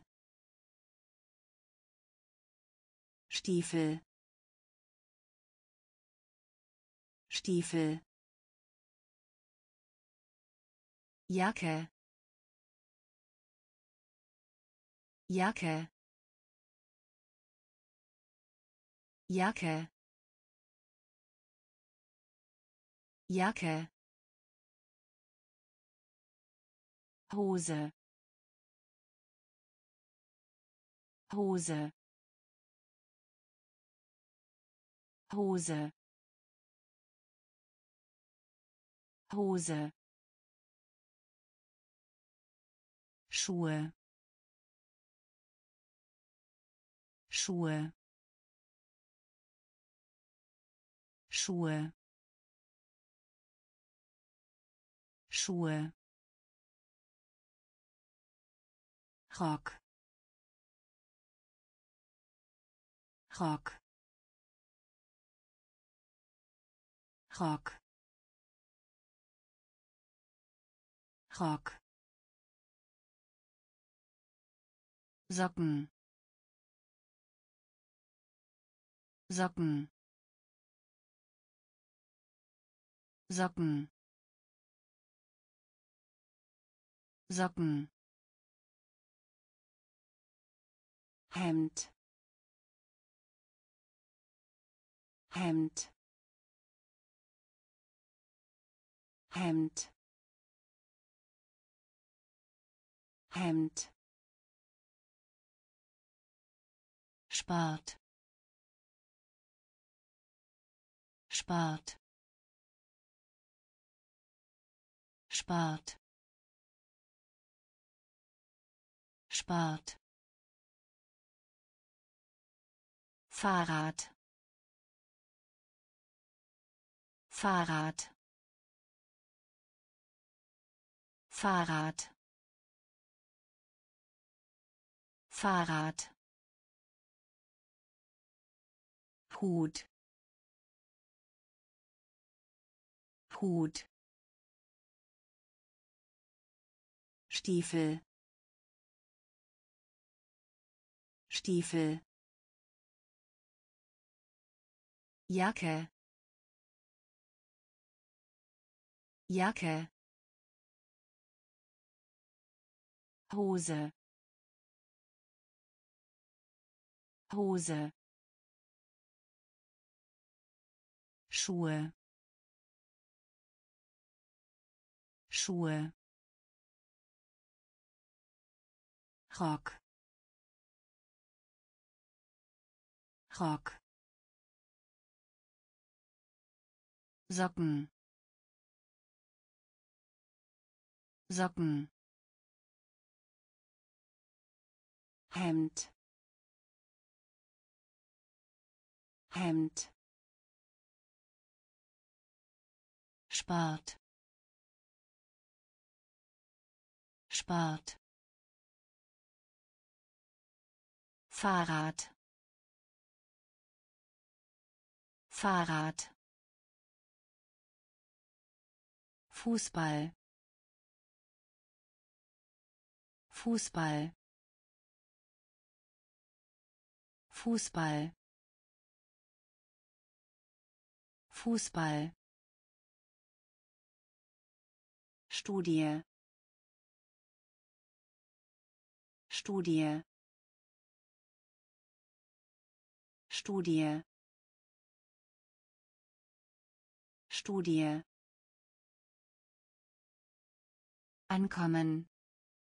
Stiefel, Stiefel, Jacke, Jacke, Jacke, Jacke, Hose, Hose, Hose, Hose, Schuhe, Schuhe, Schuhe, Schuhe, Rock, Rock, Rock, Rock, Socken, Socken, Socken, Socken, Hemd, Hemd, Hemd, Hemd, Spart, Spart, Spart, Spart, Fahrrad, Fahrrad, Fahrrad, Fahrrad, Hut, Hut, Stiefel, Stiefel, Jacke, Jacke, Hose, Hose, Schuhe, Schuhe, Rock, Rock, Socken, Socken, Hemd, Hemd, Spart, Spart, Fahrrad, Fahrrad, Fußball Fußball Fußball Fußball Studie Studie Studie Studie Ankommen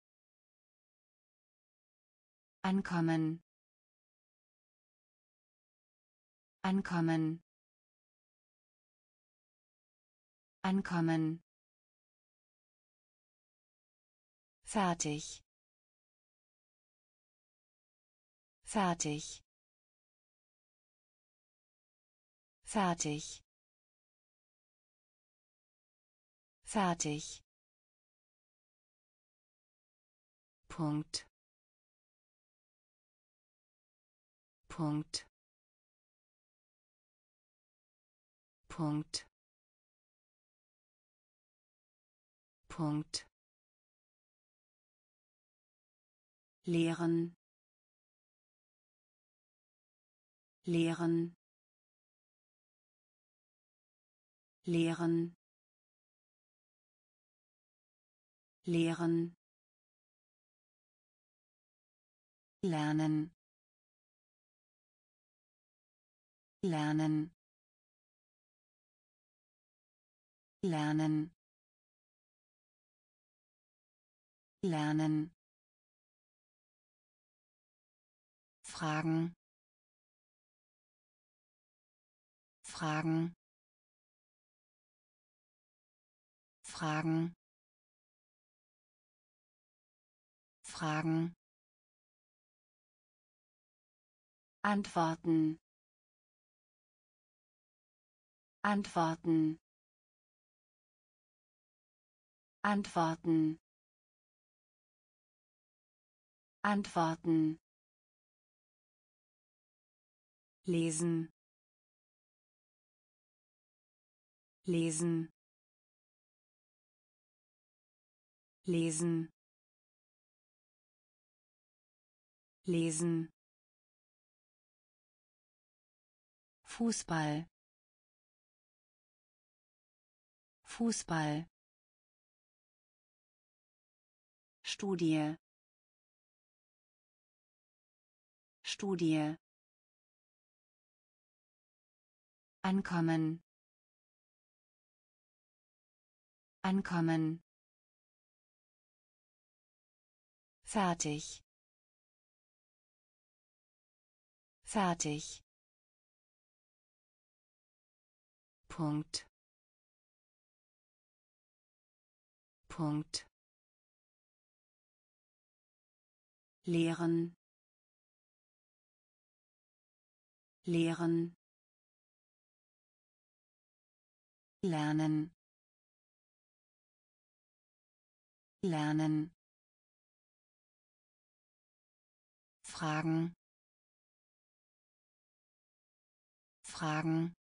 Ankommen Ankommen Ankommen fertig fertig fertig fertig Punkt Punkt Punkt Punkt lehren lehren lehren lehren lernen lernen lernen lernen Fragen Fragen Fragen Fragen Antworten Antworten Antworten Antworten lesen lesen lesen lesen Fußball Fußball Studie Studie Ankommen Ankommen fertig fertig Punkt Punkt lehren lehren lernen lernen Fragen Fragen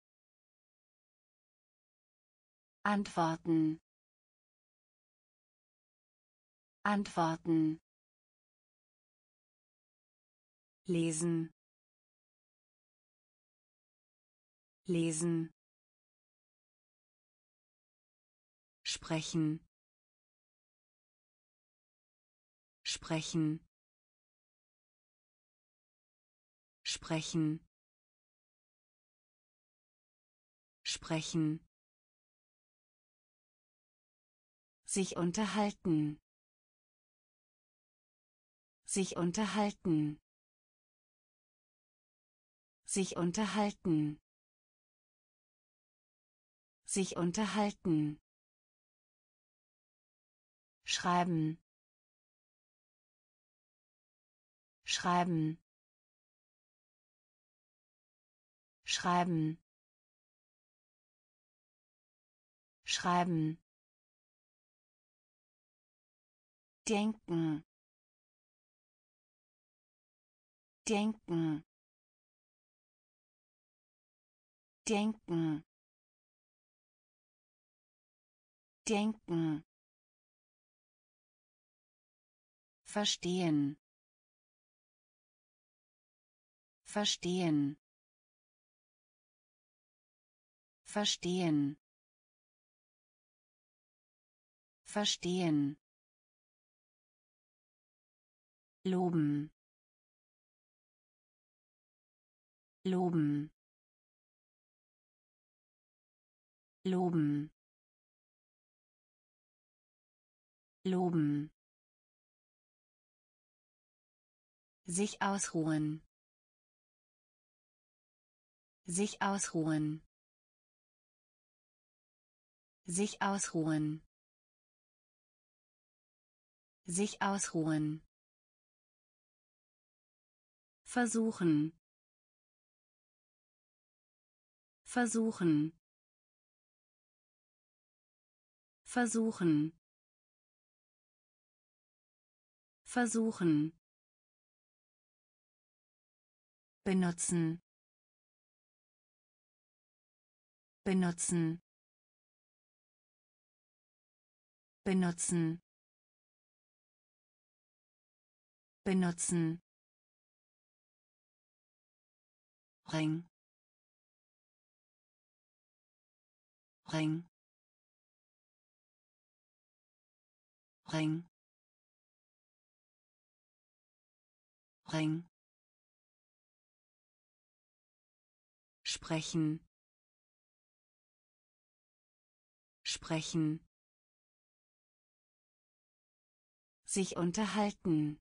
Antworten Antworten lesen lesen sprechen sprechen sprechen sprechen sich unterhalten sich unterhalten sich unterhalten sich unterhalten schreiben schreiben schreiben schreiben denken denken denken denken, verstehen, verstehen, verstehen, verstehen, loben, loben, loben, loben, sich ausruhen, sich ausruhen, sich ausruhen, sich ausruhen, versuchen, versuchen, versuchen, versuchen, benutzen, benutzen, benutzen, benutzen, Ring, Ring, Ring, Ring, sprechen, sprechen, sich unterhalten,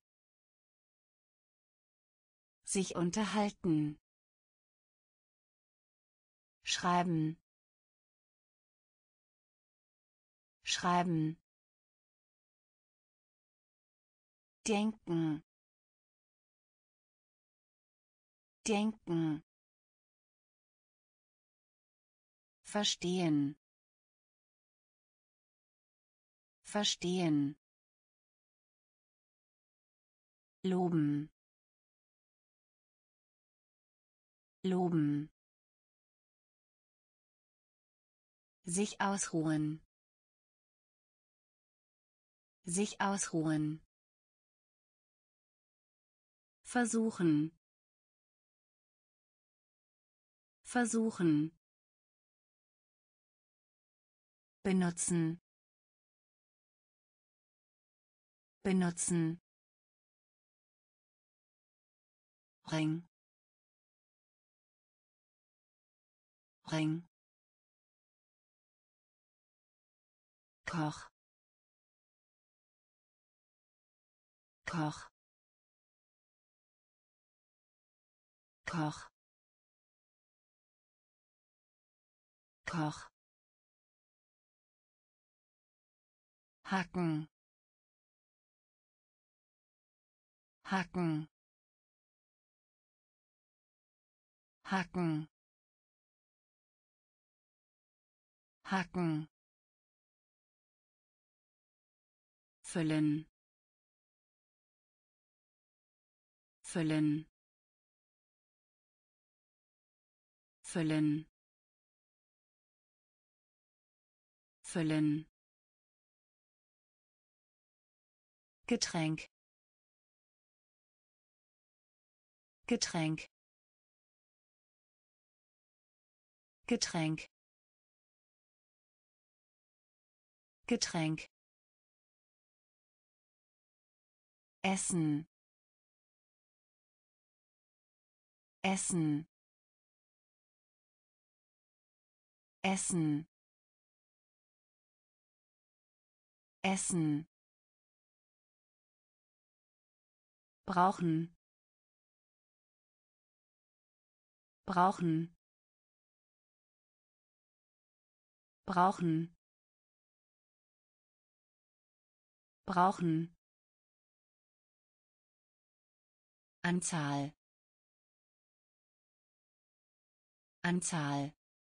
sich unterhalten, schreiben, schreiben, denken, denken, verstehen, verstehen, loben, loben, sich ausruhen, sich ausruhen, versuchen, versuchen, benutzen, benutzen, Ring, Ring, Koch, Koch, Koch, Koch, hacken, hacken, hacken, hacken, füllen, füllen, füllen, füllen, Getränk, Getränk, Getränk, Getränk, Essen, Essen, Essen, Essen, brauchen, brauchen, brauchen, brauchen, Anzahl, Anzahl,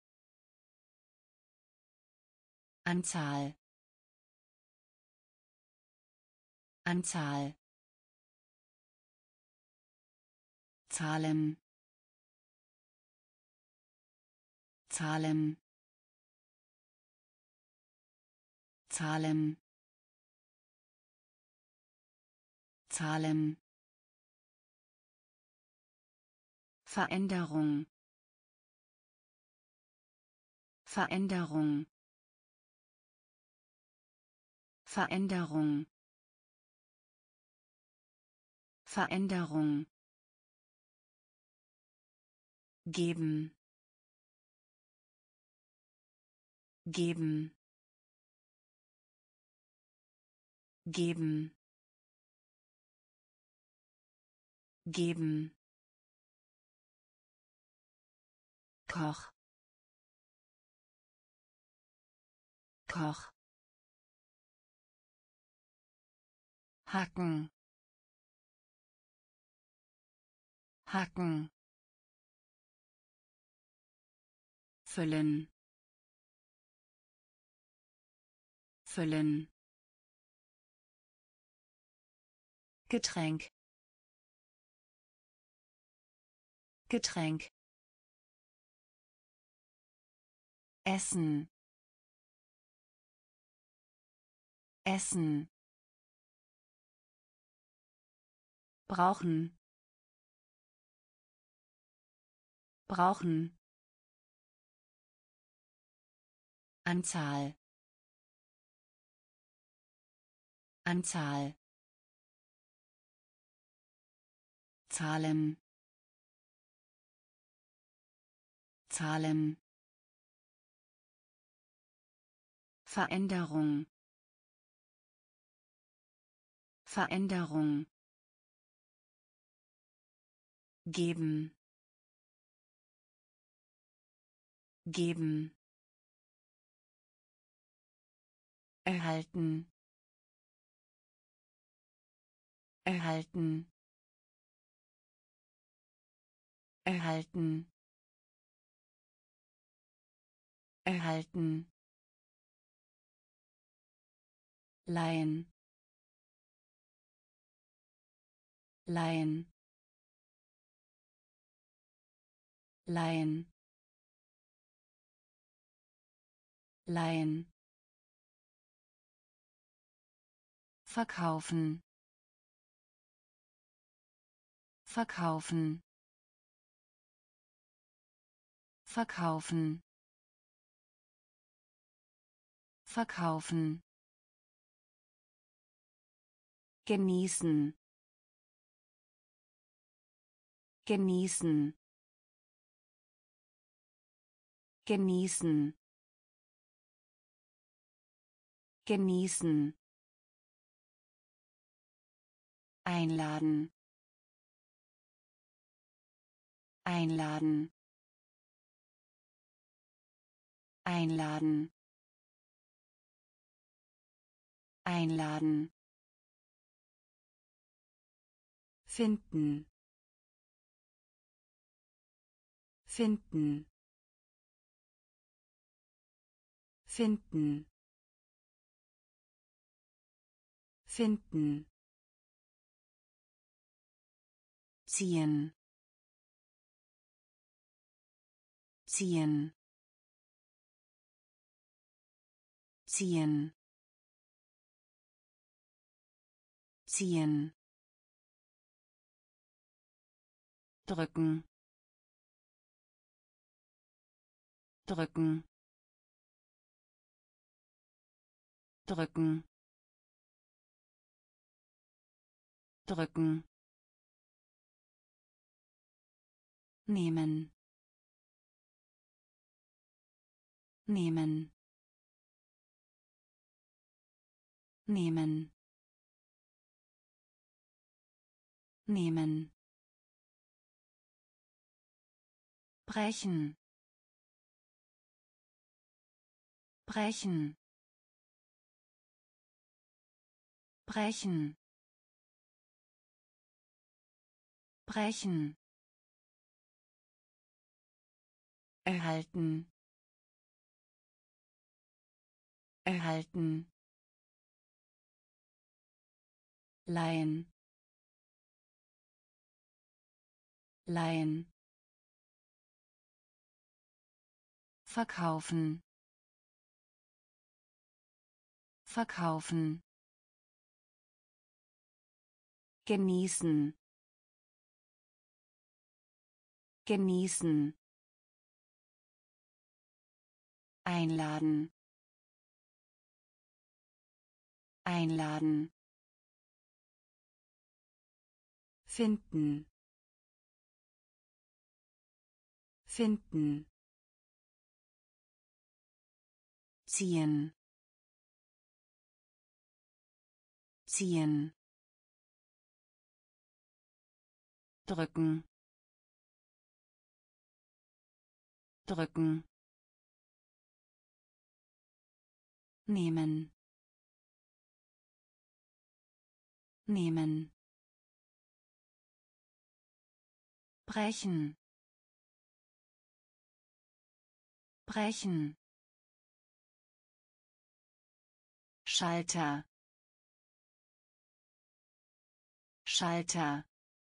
Anzahl, Anzahl, Zahlen, Zahlen, zahlen zahlen Veränderung Veränderung Veränderung Veränderung geben geben geben geben Koch Koch Hacken Hacken füllen füllen Getränk Getränk Essen Essen brauchen brauchen Anzahl Anzahl zahlen zahlen Veränderung Veränderung geben geben erhalten erhalten erhalten erhalten leihen leihen leihen leihen verkaufen verkaufen verkaufen verkaufen genießen genießen genießen genießen einladen einladen einladen einladen finden finden finden finden ziehen ziehen ziehen ziehen drücken drücken drücken drücken nehmen nehmen nehmen nehmen brechen brechen brechen brechen erhalten erhalten leihen leihen verkaufen verkaufen, genießen, genießen, einladen, einladen, finden, finden, ziehen, ziehen, drücken, drücken, nehmen, nehmen, brechen, brechen, Schalter, Schalter,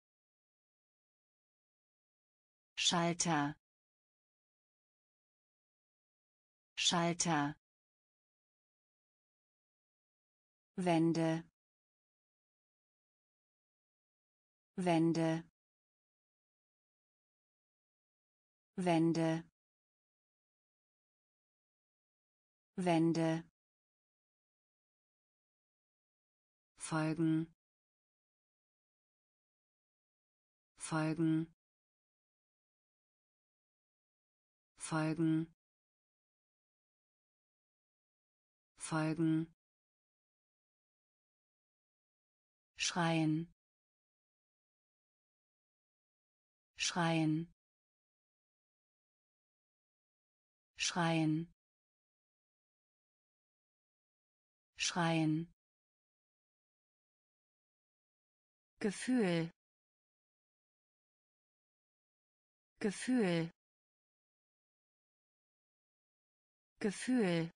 Schalter, Schalter, Wände, Wände, Wände, Wände, folgen, folgen, folgen, folgen, schreien, schreien, schreien, schreien, Gefühl, Gefühl, Gefühl,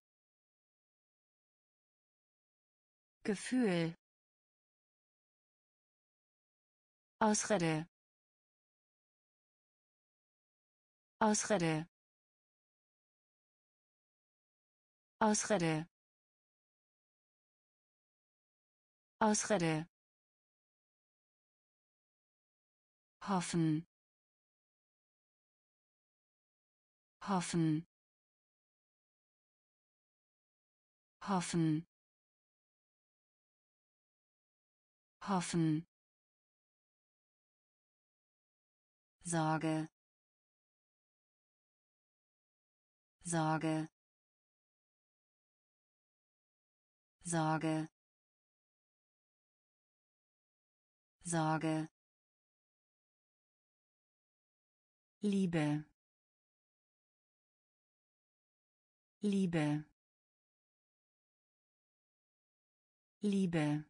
Gefühl, Ausrede, Ausrede, Ausrede, Ausrede, hoffen, hoffen, hoffen, hoffen, Sorge, Sorge, Sorge, Sorge, Liebe, Liebe, Liebe,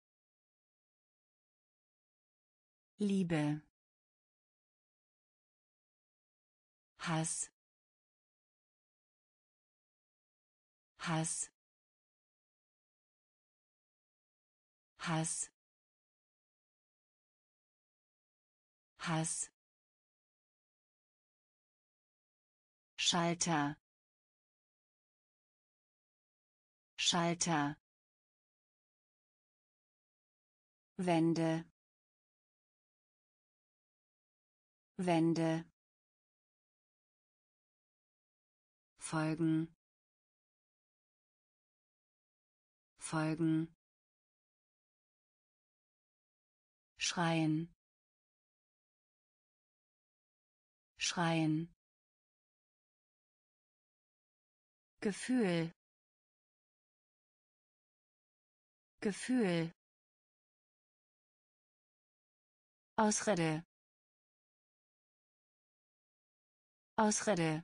Liebe, Hass, Hass, Hass, Hass, Schalter, Schalter, Wände, Wände, folgen, folgen, schreien, schreien, Gefühl, Gefühl, Ausrede, Ausrede,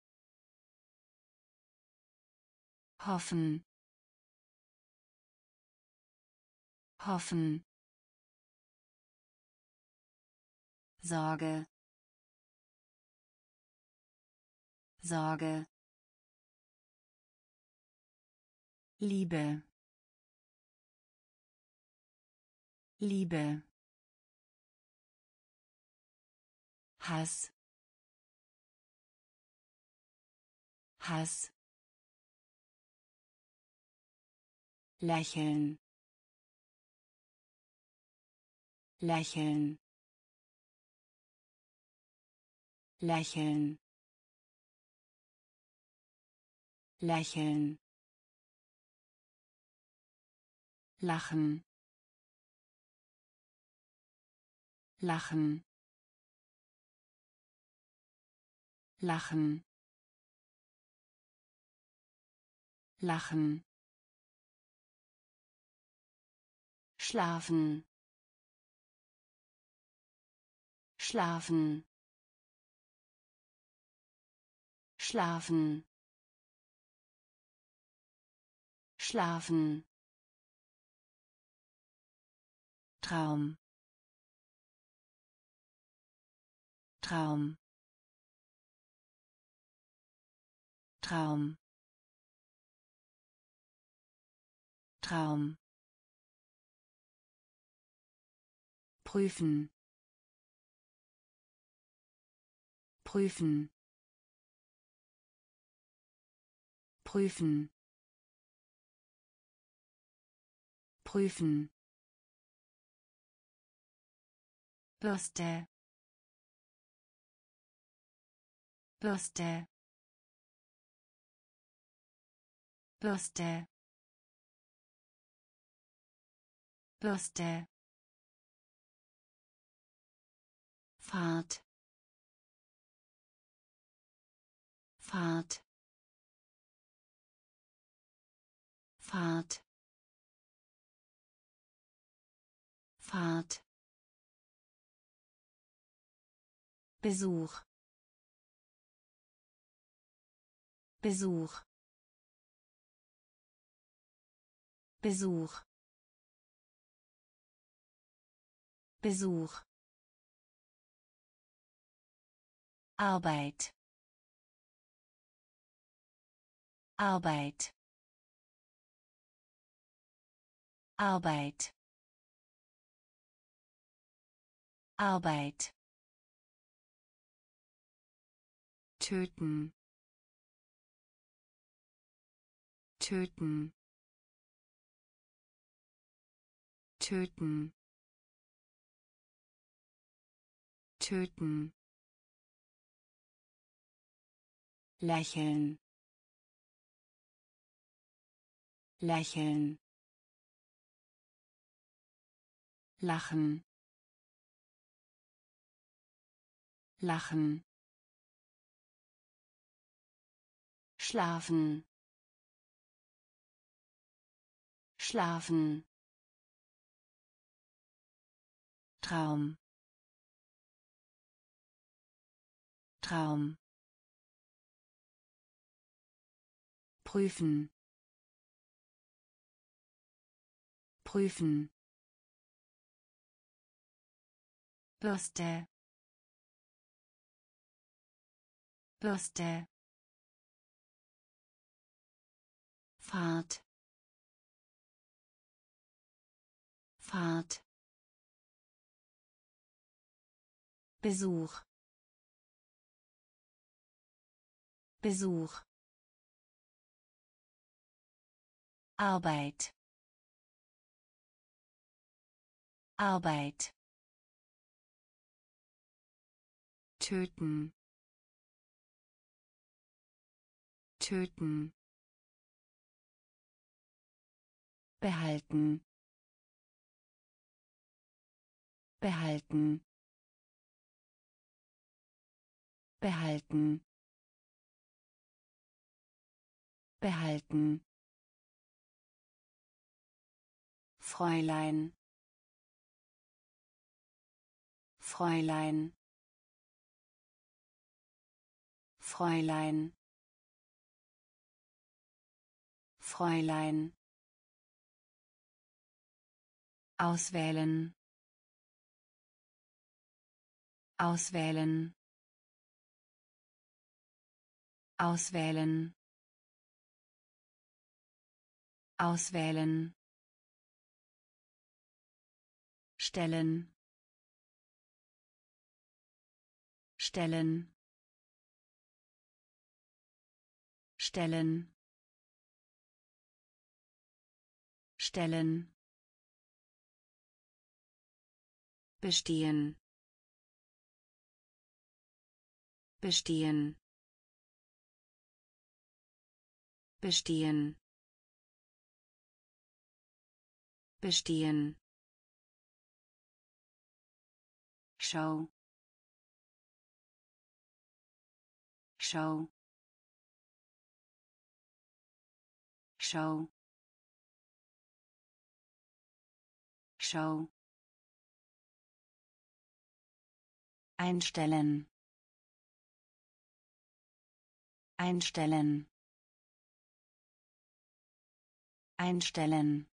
hoffen, hoffen, Sorge, Sorge, Liebe, Liebe, Hass, Hass, lächeln, lächeln, lächeln, lächeln, lachen, lachen, lachen, lachen, schlafen, schlafen, schlafen, schlafen, Traum, Traum, Traum, Traum, prüfen, prüfen, prüfen, prüfen, Bürste, Bürste, Bürste, Bürste, Fahrt, Fahrt, Fahrt, Fahrt, Besuch, Besuch, Besuch, Besuch, Arbeit, Arbeit, Arbeit, Arbeit, töten, töten, töten, töten, lächeln, lächeln, lachen, lachen, schlafen, schlafen, Traum, Traum, prüfen, prüfen, Bürste, Bürste, Fahrt, Fahrt, Besuch, Besuch, Arbeit, Arbeit, töten, töten, behalten, behalten, behalten, behalten, Fräulein, Fräulein, Fräulein, Fräulein, auswählen, auswählen, auswählen, auswählen, stellen, stellen, stellen, stellen, bestehen, bestehen, bestehen, bestehen, Schau, Schau, Schau, Schau, einstellen, einstellen, einstellen,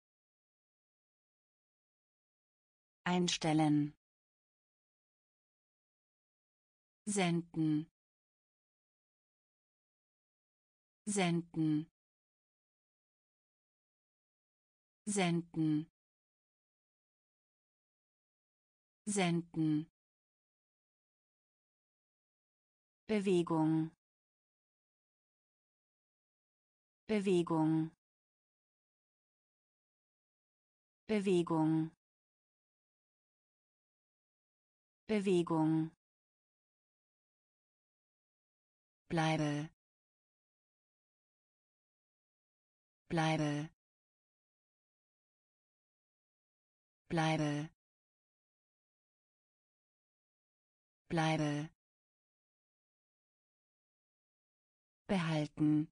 einstellen, senden, senden, senden, senden, Bewegung, Bewegung, Bewegung, Bewegung, bleibe, bleibe, bleibe, bleibe, behalten,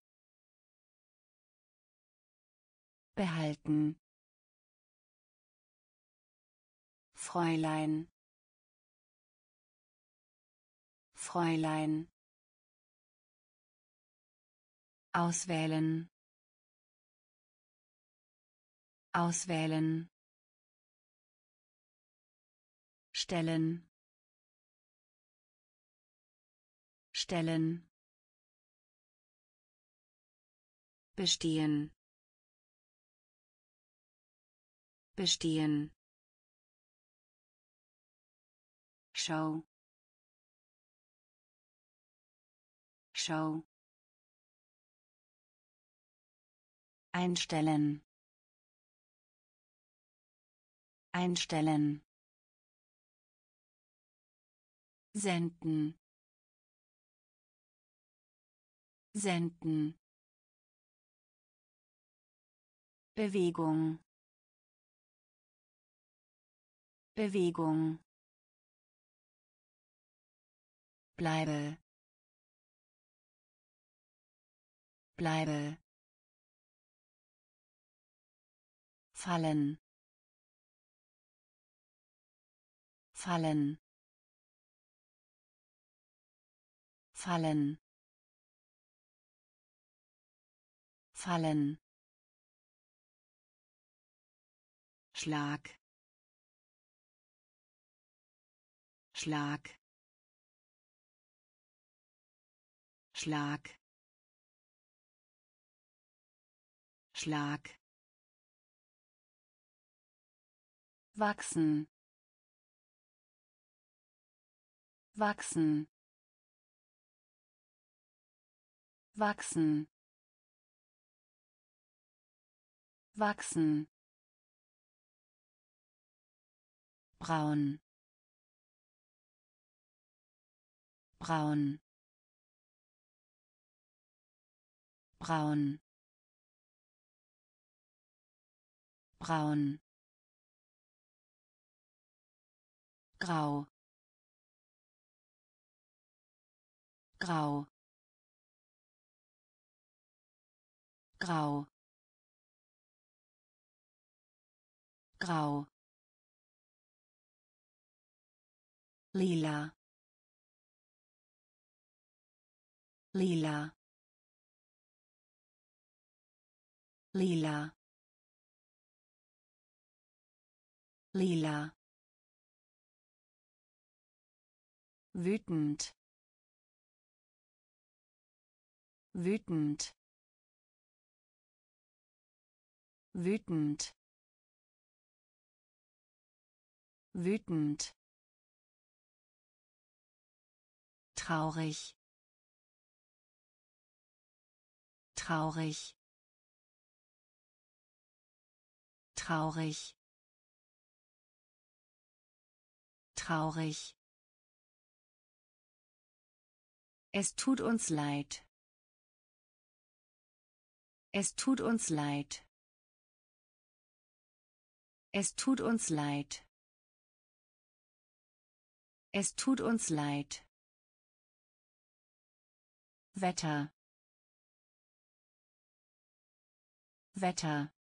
behalten, Fräulein, Fräulein, auswählen, auswählen, stellen, stellen, bestehen, bestehen, Schau, Schau, einstellen, einstellen, senden, senden, Bewegung, Bewegung, bleibe, bleibe, fallen, fallen, fallen, fallen, Schlag, Schlag, Schlag, Schlag, wachsen, wachsen, wachsen, wachsen, braun, braun, braun, braun, grau, grau, grau, grau, lila, lila, lila, lila, wütend, wütend, wütend, wütend, traurig, traurig, traurig, traurig. Es tut uns leid. Es tut uns leid. Es tut uns leid. Es tut uns leid. Wetter. Wetter.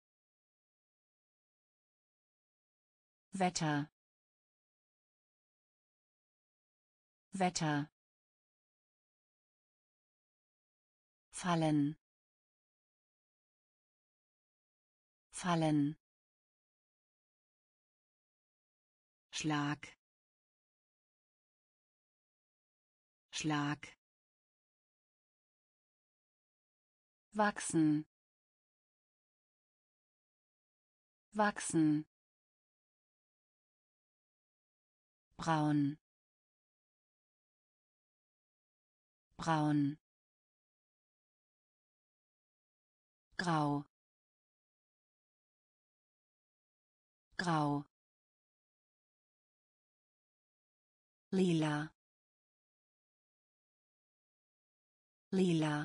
Wetter. Wetter. Fallen. Fallen. Schlag. Schlag. Wachsen. Wachsen. Braun. Braun. Grau. Grau. Lila. Lila.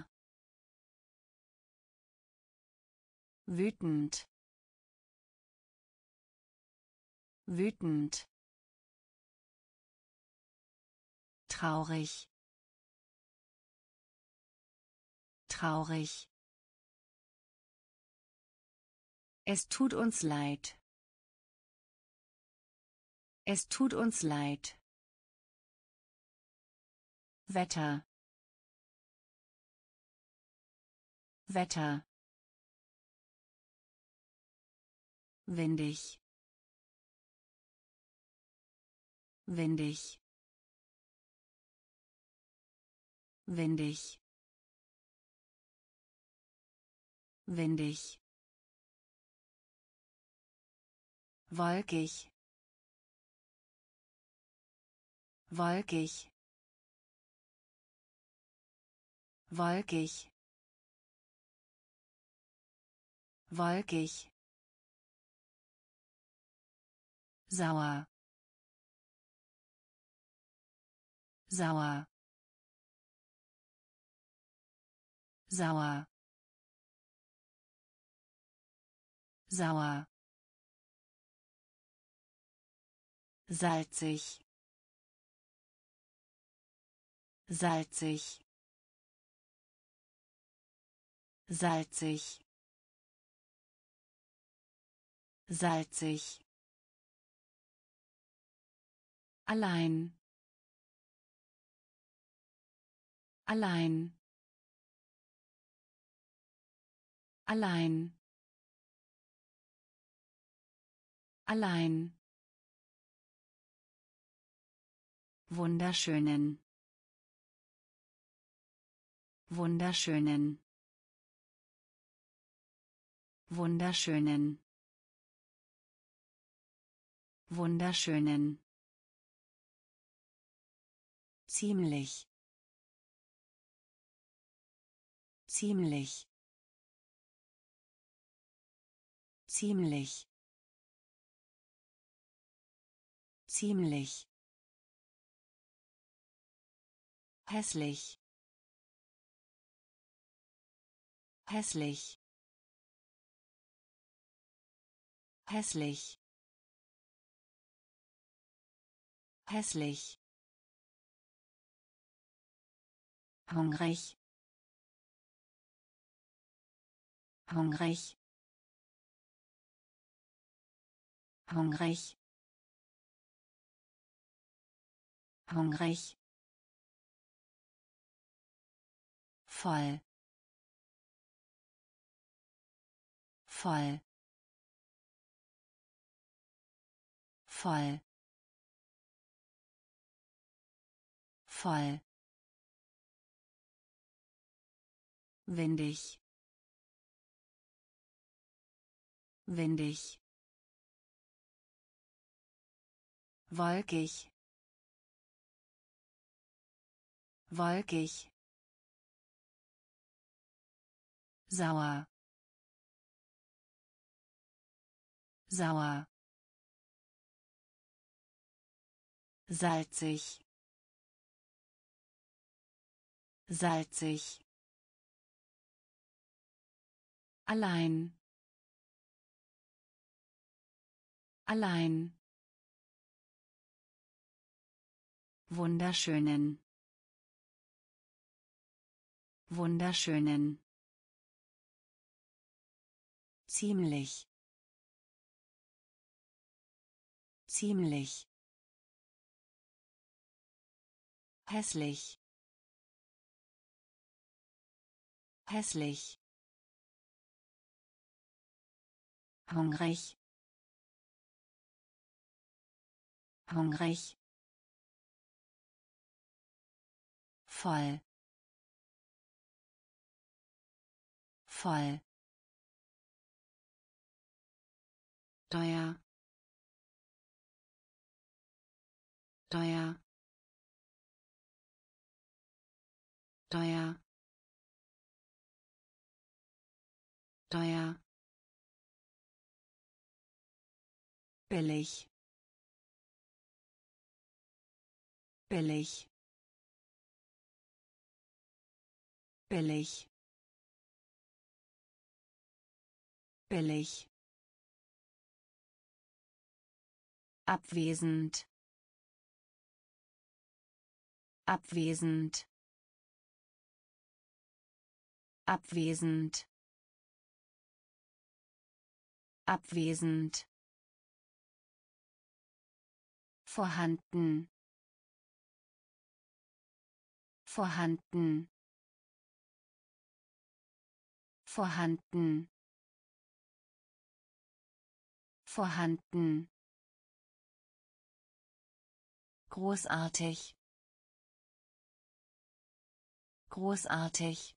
Wütend. Wütend. Traurig. Traurig. Es tut uns leid. Es tut uns leid. Wetter. Wetter. Windig. Windig. Windig. Windig. Wolkig. Wolkig. Wolkig. Wolkig. Sauer. Sauer. Sauer. Sauer. Salzig. Salzig. Salzig. Salzig. Allein. Allein. Allein. Allein. Wunderschönen. Wunderschönen. Wunderschönen. Wunderschönen. Ziemlich. Ziemlich. Ziemlich. Ziemlich. Hässlich. Hässlich. Hässlich. Hässlich. Hungrig. Hungrig. Hungrig. Hungrig. Voll. Voll. Voll. Voll. Windig. Windig. Wolkig. Wolkig. Sauer. sauer, salzig, salzig, allein, allein, wunderschönen, wunderschönen, ziemlich, ziemlich, hässlich, hässlich, hungrig, hungrig, voll, voll, teuer, teuer, teuer, teuer, billig, billig, billig, billig, abwesend, abwesend, abwesend, abwesend, vorhanden, vorhanden, vorhanden, vorhanden, großartig, großartig,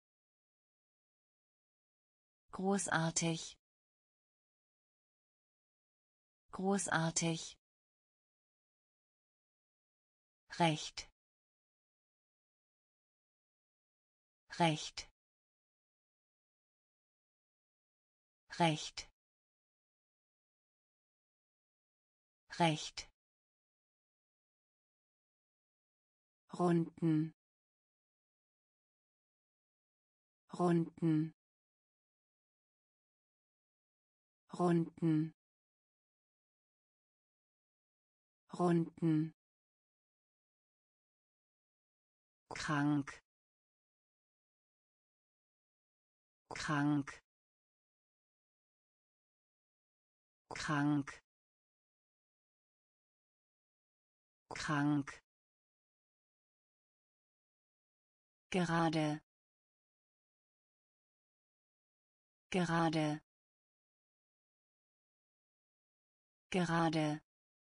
großartig, großartig, recht, recht, recht, recht, runden, runden, runden, runden, krank, krank, krank, krank, gerade, gerade, gerade,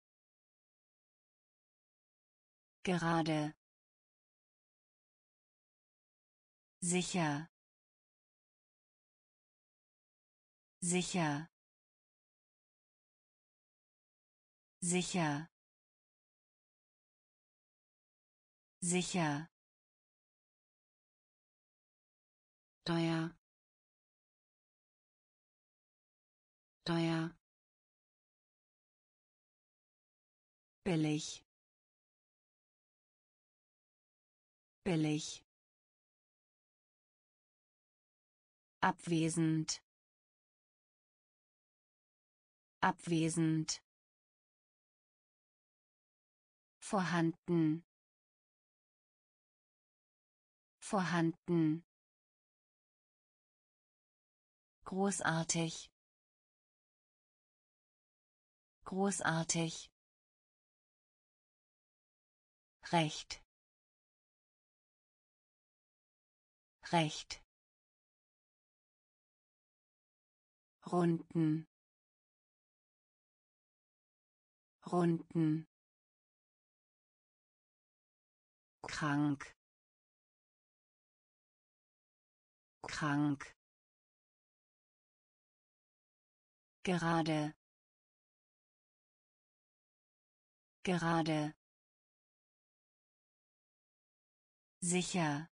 gerade, sicher, sicher, sicher, sicher, teuer, teuer, billig, billig, abwesend, abwesend, vorhanden, vorhanden, großartig, großartig, recht, recht, runden, runden, krank, krank, gerade, gerade, sicher,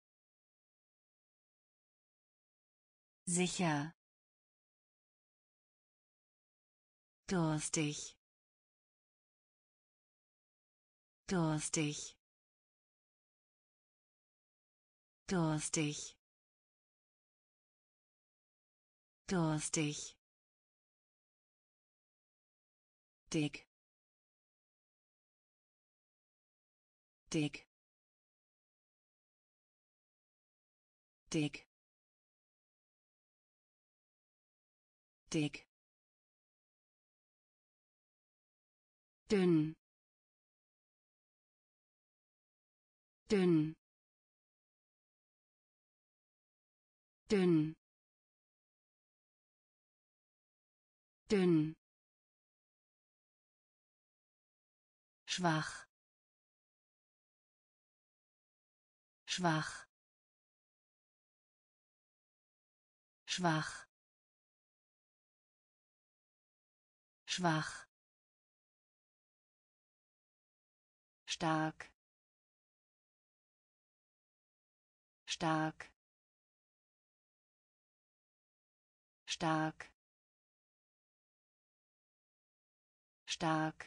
sicher, durstig, durstig, durstig, durstig, dick, dick, dick, dick, dünn, dünn, dünn, dünn, schwach, schwach, schwach, schwach, stark, stark, stark, stark,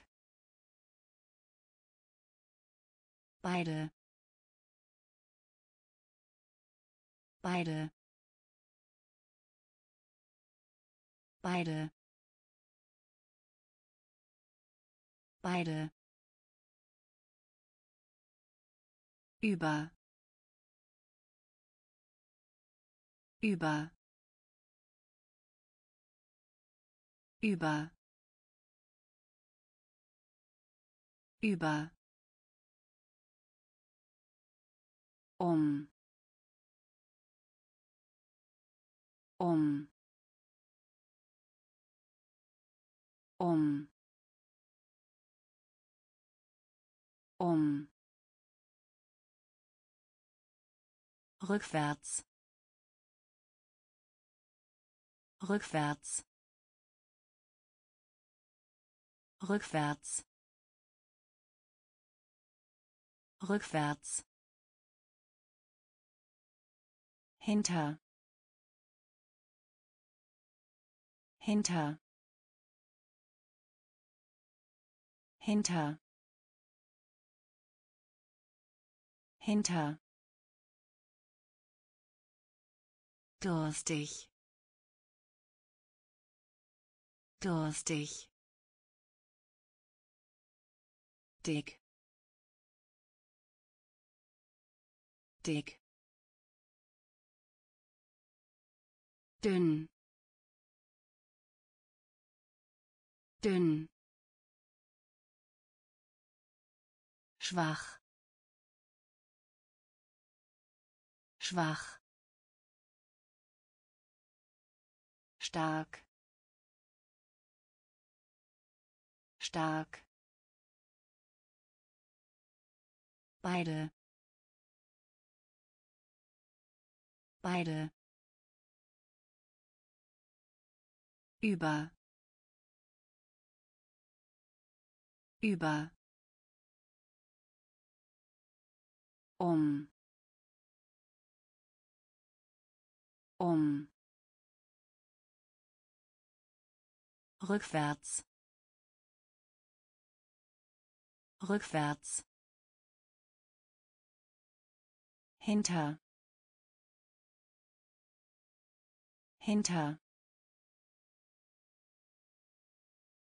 beide, beide, beide, beide, über, über, über, über, um, um, um, um, rückwärts, rückwärts, rückwärts, rückwärts, hinter, hinter, hinter, hinter, durstig, durstig, dick, dick, dünn, dünn, schwach, schwach, stark, stark, beide, beide, über, über, um, um, rückwärts, rückwärts, hinter, hinter,